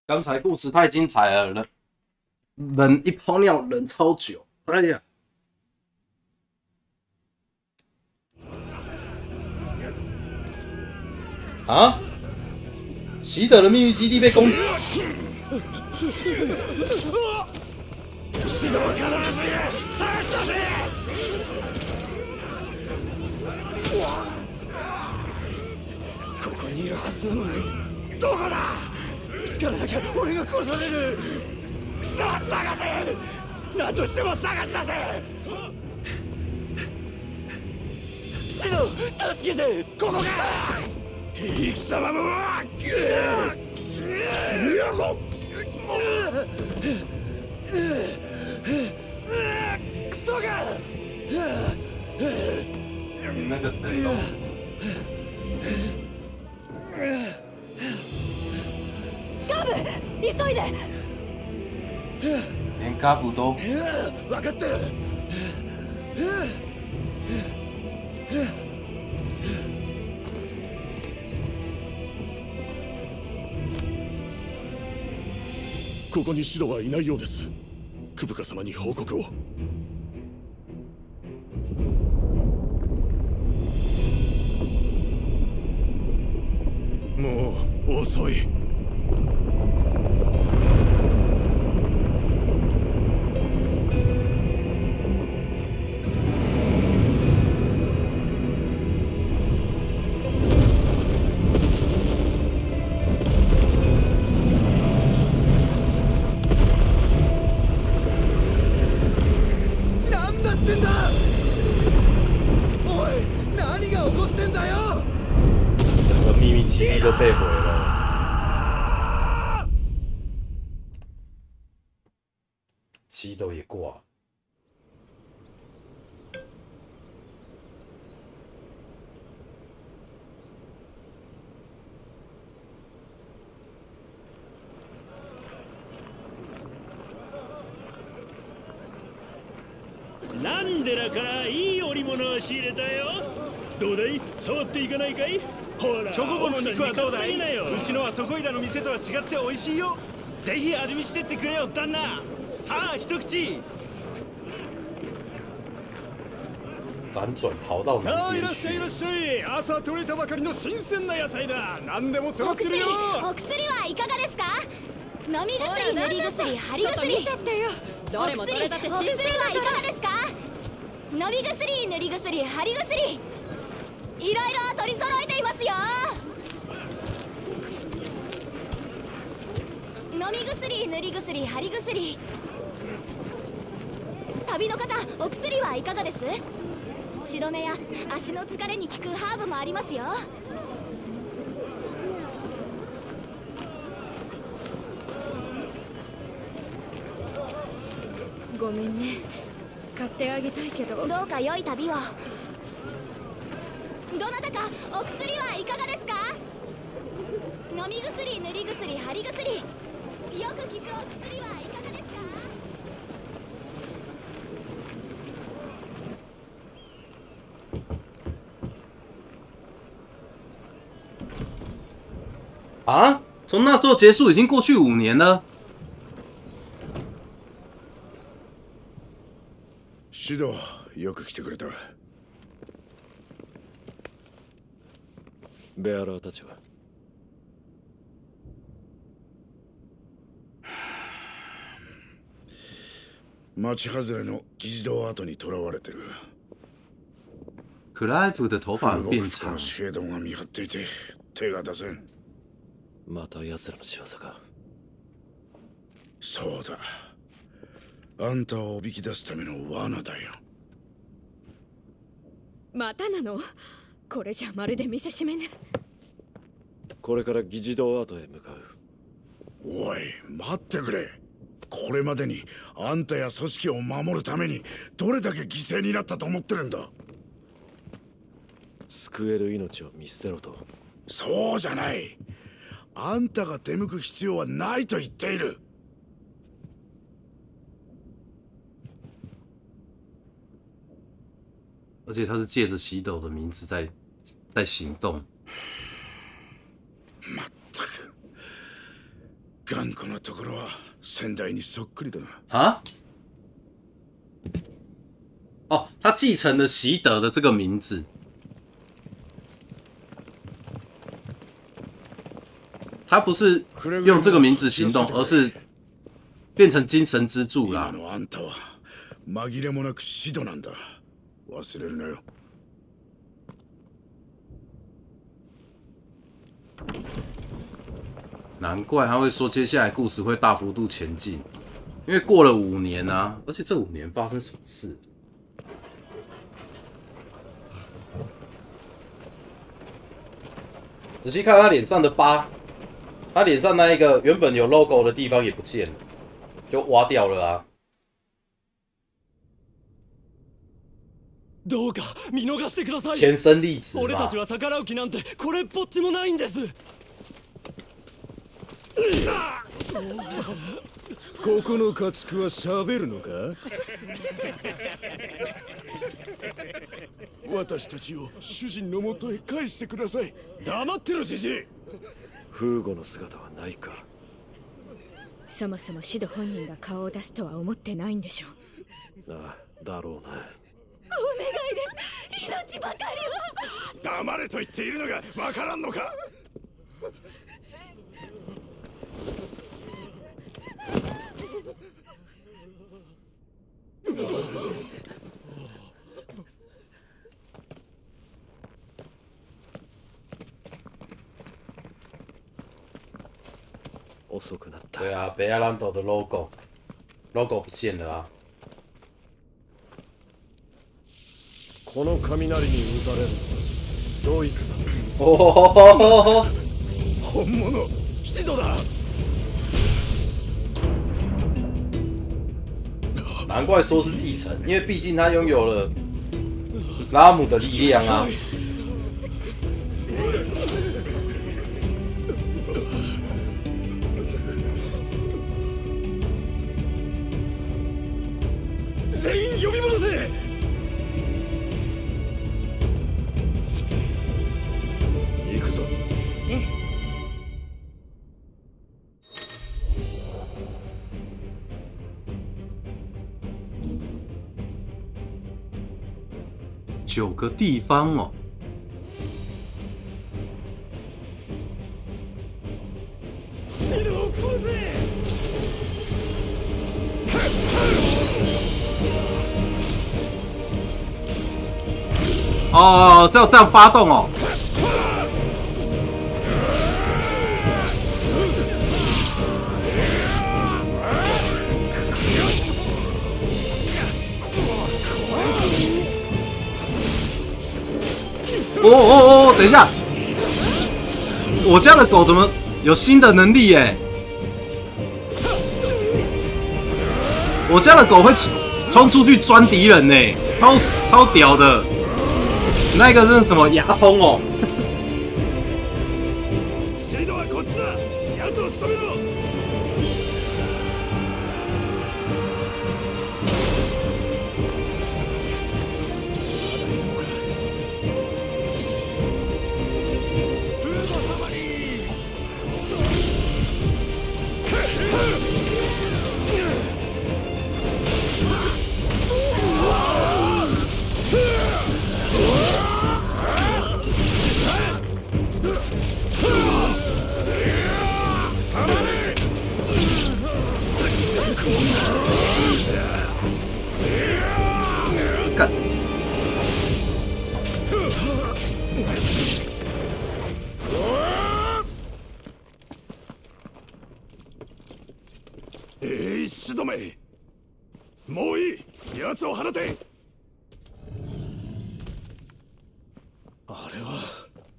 刚才故事太精彩了，忍一泡尿忍超久，哎呀！啊！习德的秘密基地被攻击。 シドは必ず探し出せ。ここにいるはずなのにどこだ。見つからなきゃ俺が殺される。貴様探せ。何としても探し出せ。シド助けて。ここか。貴様もクソが。 那个谁哦？ ガブ急いで。 连嘎布都。 分かってる。ここにシドはいないようです。クブカ様に報告を。もう遅い。なんだってんだ。おい、何が起こってんだよ。 整个秘密基地都被毁了。西斗也挂了。 なんでだからいい織物を仕入れたよ。どうだい、触っていかないかい。ほら、チョコボの肉はどうだい。うちのはそこいらの店とは違って美味しいよ。ぜひ味見してってくれよ旦那。さあ一口。 辗转逃到さ南あいら边去っしゃいいらっ。しゃい。朝取れたばかりの新鮮な野菜だ。何でも揃ってるよ。 お薬はいかがですか。飲み薬、塗り薬、貼り薬。ちょっと見てってよ。どれも取れたて新鮮。お薬はいかがですか。飲み薬、塗り薬、貼り薬。いろいろ取り揃えていますよ。飲み薬、塗り薬、貼り薬。旅の方、お薬はいかがです。血止めや足の疲れに効くハーブもありますよ。ごめんね、買ってあげたいけど。どうか良い旅を。どなたかお薬はいかがですか。飲み薬、塗り薬、貼り薬。よく効くお薬はいかがですか。 啊！从那时候结束已经过去5年了。 シド、よく来てくれた。 ベアラーたちは町外れの議事堂跡に囚われてる。 克莱夫的頭髮變長。 のシェードが見張っていて手が出せん。 また奴らの仕業か。 そうだ。あんたをおびき出すための罠だよ。 またなの。これじゃまるで見せしめね。 これから議事堂跡へ向かう。 おい、待ってくれ。これまでにあんたや組織を守るためにどれだけ犠牲になったと思ってるんだ。 救える命を見捨てろと。 そうじゃない。あんたが出向く必要はないと言っている。 而且他是借着喜斗的名字在行动。 まったく。 頑固なところは先代にそっくりだな。 啊？哦，他继承了习德的这个名字。他不是用这个名字行动，而是变成精神支柱啦。 今のあんたは紛れもなくシドなんだ。忘れるなよ。 难怪他会说接下来故事会大幅度前进，因为过了5年啊，而且这5年发生什么事？仔细看他脸上的疤，他脸上那一个原本有 logo 的地方也不见了，就挖掉了啊。 どうか見逃してください。 天生丽质嘛俺たち。は逆らう気なんてこれっぽっちもないんです。 ここの家畜は喋るのか？ 私たちを主人のもとへ返してください。 黙ってろじじい。フーゴの姿はないか？ そもそもシド本人が顔を出すとは思ってないんでしょう。 ああ、だろうな。 お願いです。命ばかりは。 黙れと言っているのがわからんのか。 遅くなった。 对啊，北亚兰斗的 logo 不见了啊。 この雷に打たれるドイツだ。 哦， 本物シドだ。 难怪说是继承，因为毕竟他拥有了拉姆的力量啊。 全員呼び戻せ。 行くぞ。 9个地方哦。 シドを殺せ。 哦，这样发动哦。哦，等一下，我家的狗怎么有新的能力耶？我家的狗会冲出去钻敌人呢，超屌的。那个是什么牙通哦？ シドはこっちだ。奴を仕留めろ。 干！ シドめ、もういい。奴を放て。 あれは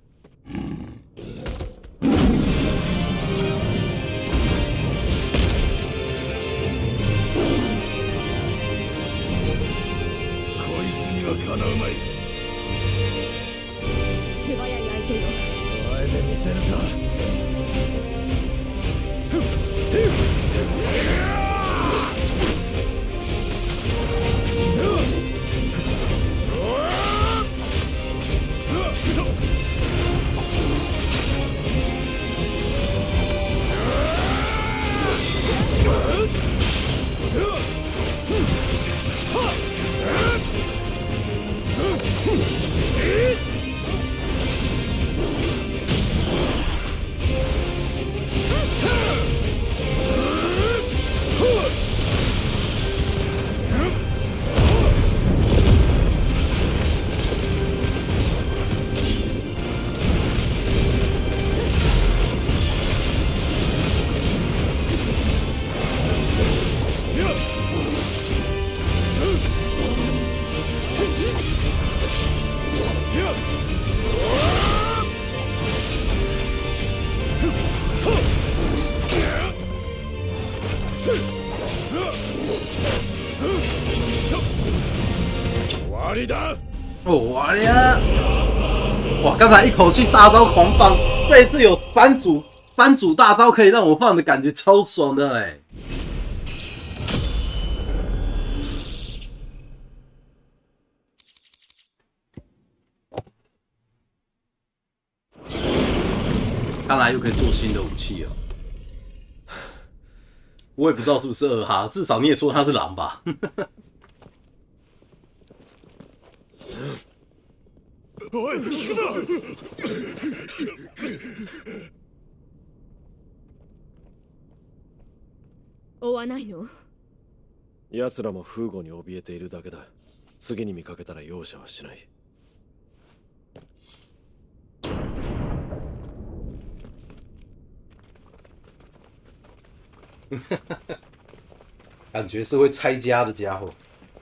こいつにはかなうまい。 素早い相手よ。 あえて見せるさ。 哦，哎呀！哇，刚才一口气大招狂放，这一次有三组大招可以让我放的感觉超爽的哎！看来又可以做新的武器了。我也不知道是不是2哈，至少你也说他是狼吧？ おい、引くぞ！ 追わないの？ 奴らも風悟に怯えているだけだ。次に見かけたら容赦はしない。 感觉是会拆家的家伙。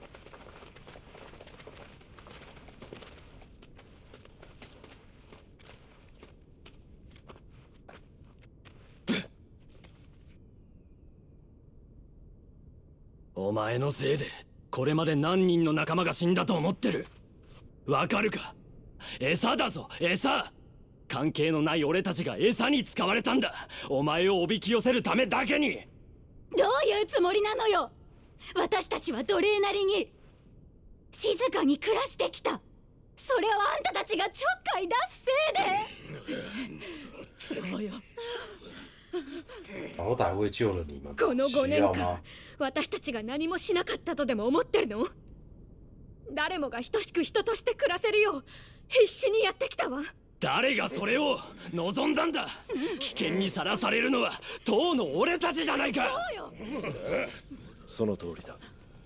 お前のせいでこれまで何人の仲間が死んだと思ってる。わかるか？餌だぞ、餌。関係のない俺たちが餌に使われたんだ。お前をおびき寄せるためだけに。 どういうつもりなのよ。私たちは奴隷なりに静かに暮らしてきた。それをあんたたちがちょっかい出すせいで。そうよ。 好歹我也救了你们， この5年需要間吗？ 私たちが何もしなかったとでも思ってるの？誰もが等しく人として暮らせるよう必死にやってきたわ。 誰がそれを望んだんだ。危険にさらされるのは当の俺たちじゃないか。 そうよ。 その通りだ。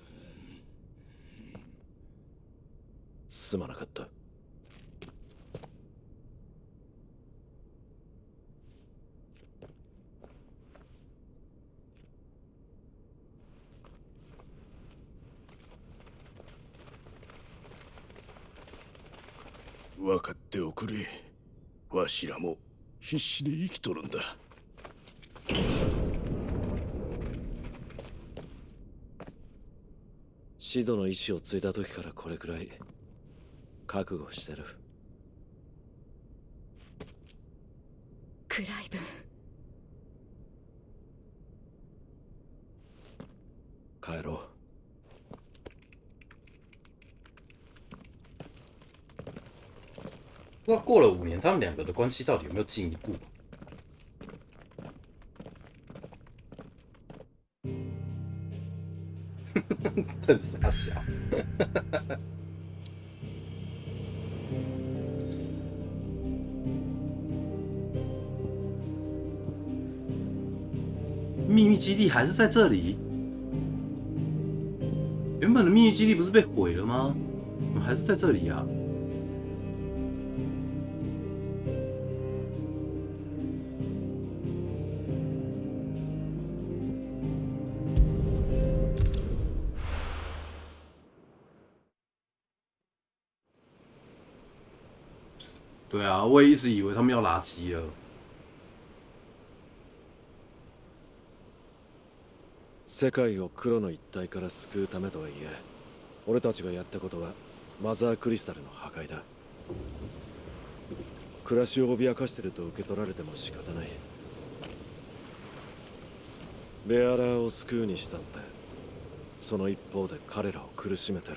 すまなかった。 分かっておくれ。わしらも必死で生きとるんだ。 シドの意志を継いだ時からこれくらい覚悟してる。 クライブ。 帰ろう。 不知道过了5年，他们2个的关系到底有没有进一步？瞪傻笑。秘密基地还是在这里？原本的秘密基地不是被毁了吗？怎么还是在这里啊？对啊，我也一直以为他们要拉基了。 世界を黒の一体から救うためとはいえ、俺たちがやったことはマザークリスタルの破壊だ。暮らしを脅かしてると受け取られても仕方ない。ベアラーを救うにしたって、その一方で彼らを苦しめてる。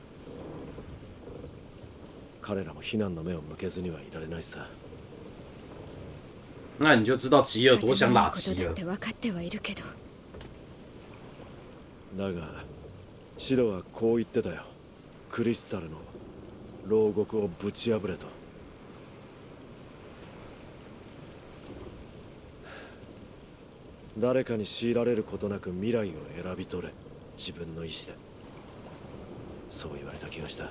彼らも非難の目を向けずにはいられないさ。 那你就知道吉尔多想拉基了。 分かってはいるけど。 だがシドはこう言ってたよ。クリスタルの牢獄をぶち破れと。誰かに強いられることなく未来を選び取れ。自分の意志で。そう言われた気がした。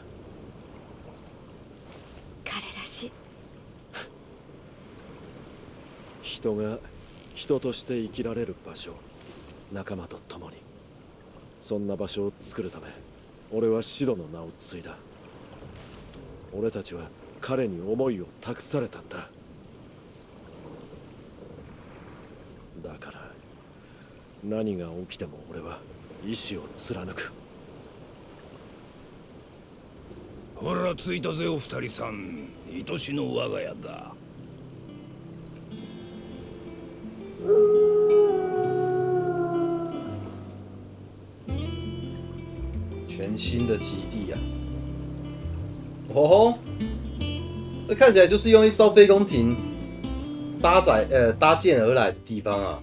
彼らしい。 人が人として生きられる場所、仲間と共に。そんな場所を作るため俺はシドの名を継いだ。俺たちは彼に思いを託されたんだ。だから何が起きても俺は意志を貫く。 ほら着いたぜお二人さん。愛しの我が家だ。 全新的基地啊！哦，这看起来就是用一艘飞空艇搭建而来的地方啊。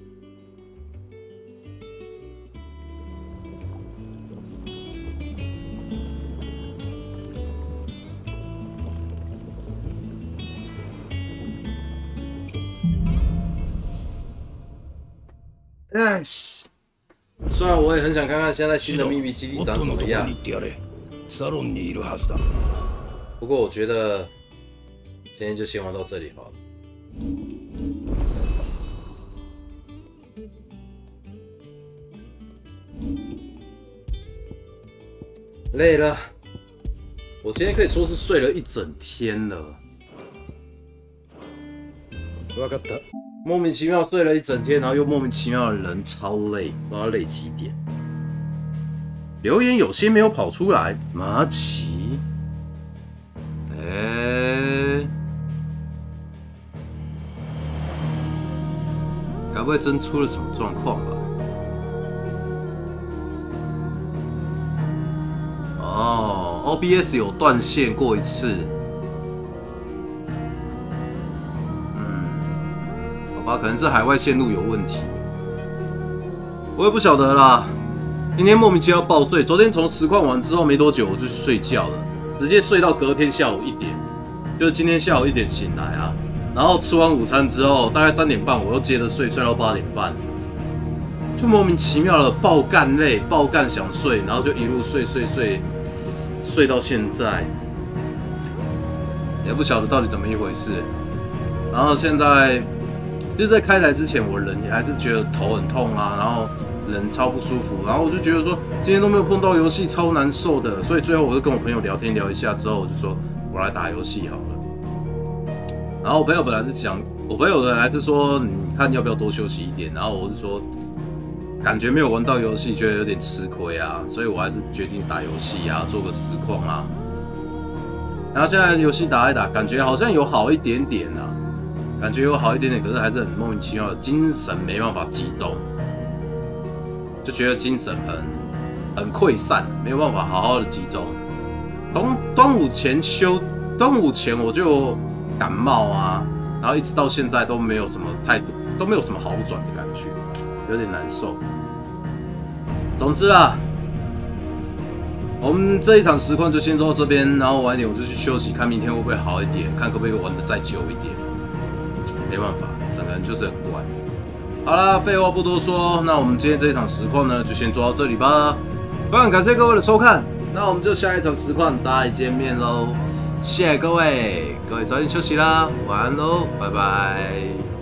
哎，虽然我也很想看看现在新的秘密基地长什么样，不过我觉得今天就先玩到这里好了。累了，我今天可以说是睡了一整天了。 わかった。 莫名其妙睡了一整天，然后又莫名其妙的人超累，不知道累几点。留言有些没有跑出来，马奇，该不会真出了什么状况吧？哦 ，OBS 有断线过一次。可能是海外线路有问题，我也不晓得啦。今天莫名其妙爆睡，昨天从实况完之后没多久我就去睡觉了，直接睡到隔天下午1点，就是今天下午1点醒来啊。然后吃完午餐之后，大概3点半我又接着睡到8点半，就莫名其妙的爆干累，爆干想睡，然后就一路睡到现在，也不晓得到底怎么一回事。然后现在。其实，在开台之前，我人也还是觉得头很痛啊，然后人超不舒服，然后我就觉得说今天都没有碰到游戏，超难受的，所以最后我就跟我朋友聊天聊一下之后，我就说我来打游戏好了。然后我朋友本来是说你看要不要多休息一点，然后我就说感觉没有玩到游戏，觉得有点吃亏啊，所以我还是决定打游戏啊，做个实况啊。然后现在游戏打一打，感觉好像有好一点点啊。感觉有好一点点，可是还是很莫名其妙的，精神没办法集中，就觉得精神很溃散，没有办法好好的集中。端午前我就感冒啊，然后一直到现在都没有什么好转的感觉，有点难受。总之啦，我们这一场实况就先做到这边，然后晚一点我就去休息，看明天会不会好一点，看可不可以玩得再久一点。没办法，整个人就是很怪。好啦，废话不多说，那我们今天这一场实况呢，就先做到这里吧。非常感谢各位的收看，那我们就下一场实况再见面喽。谢谢各位，各位早点休息啦，晚安喽，拜拜。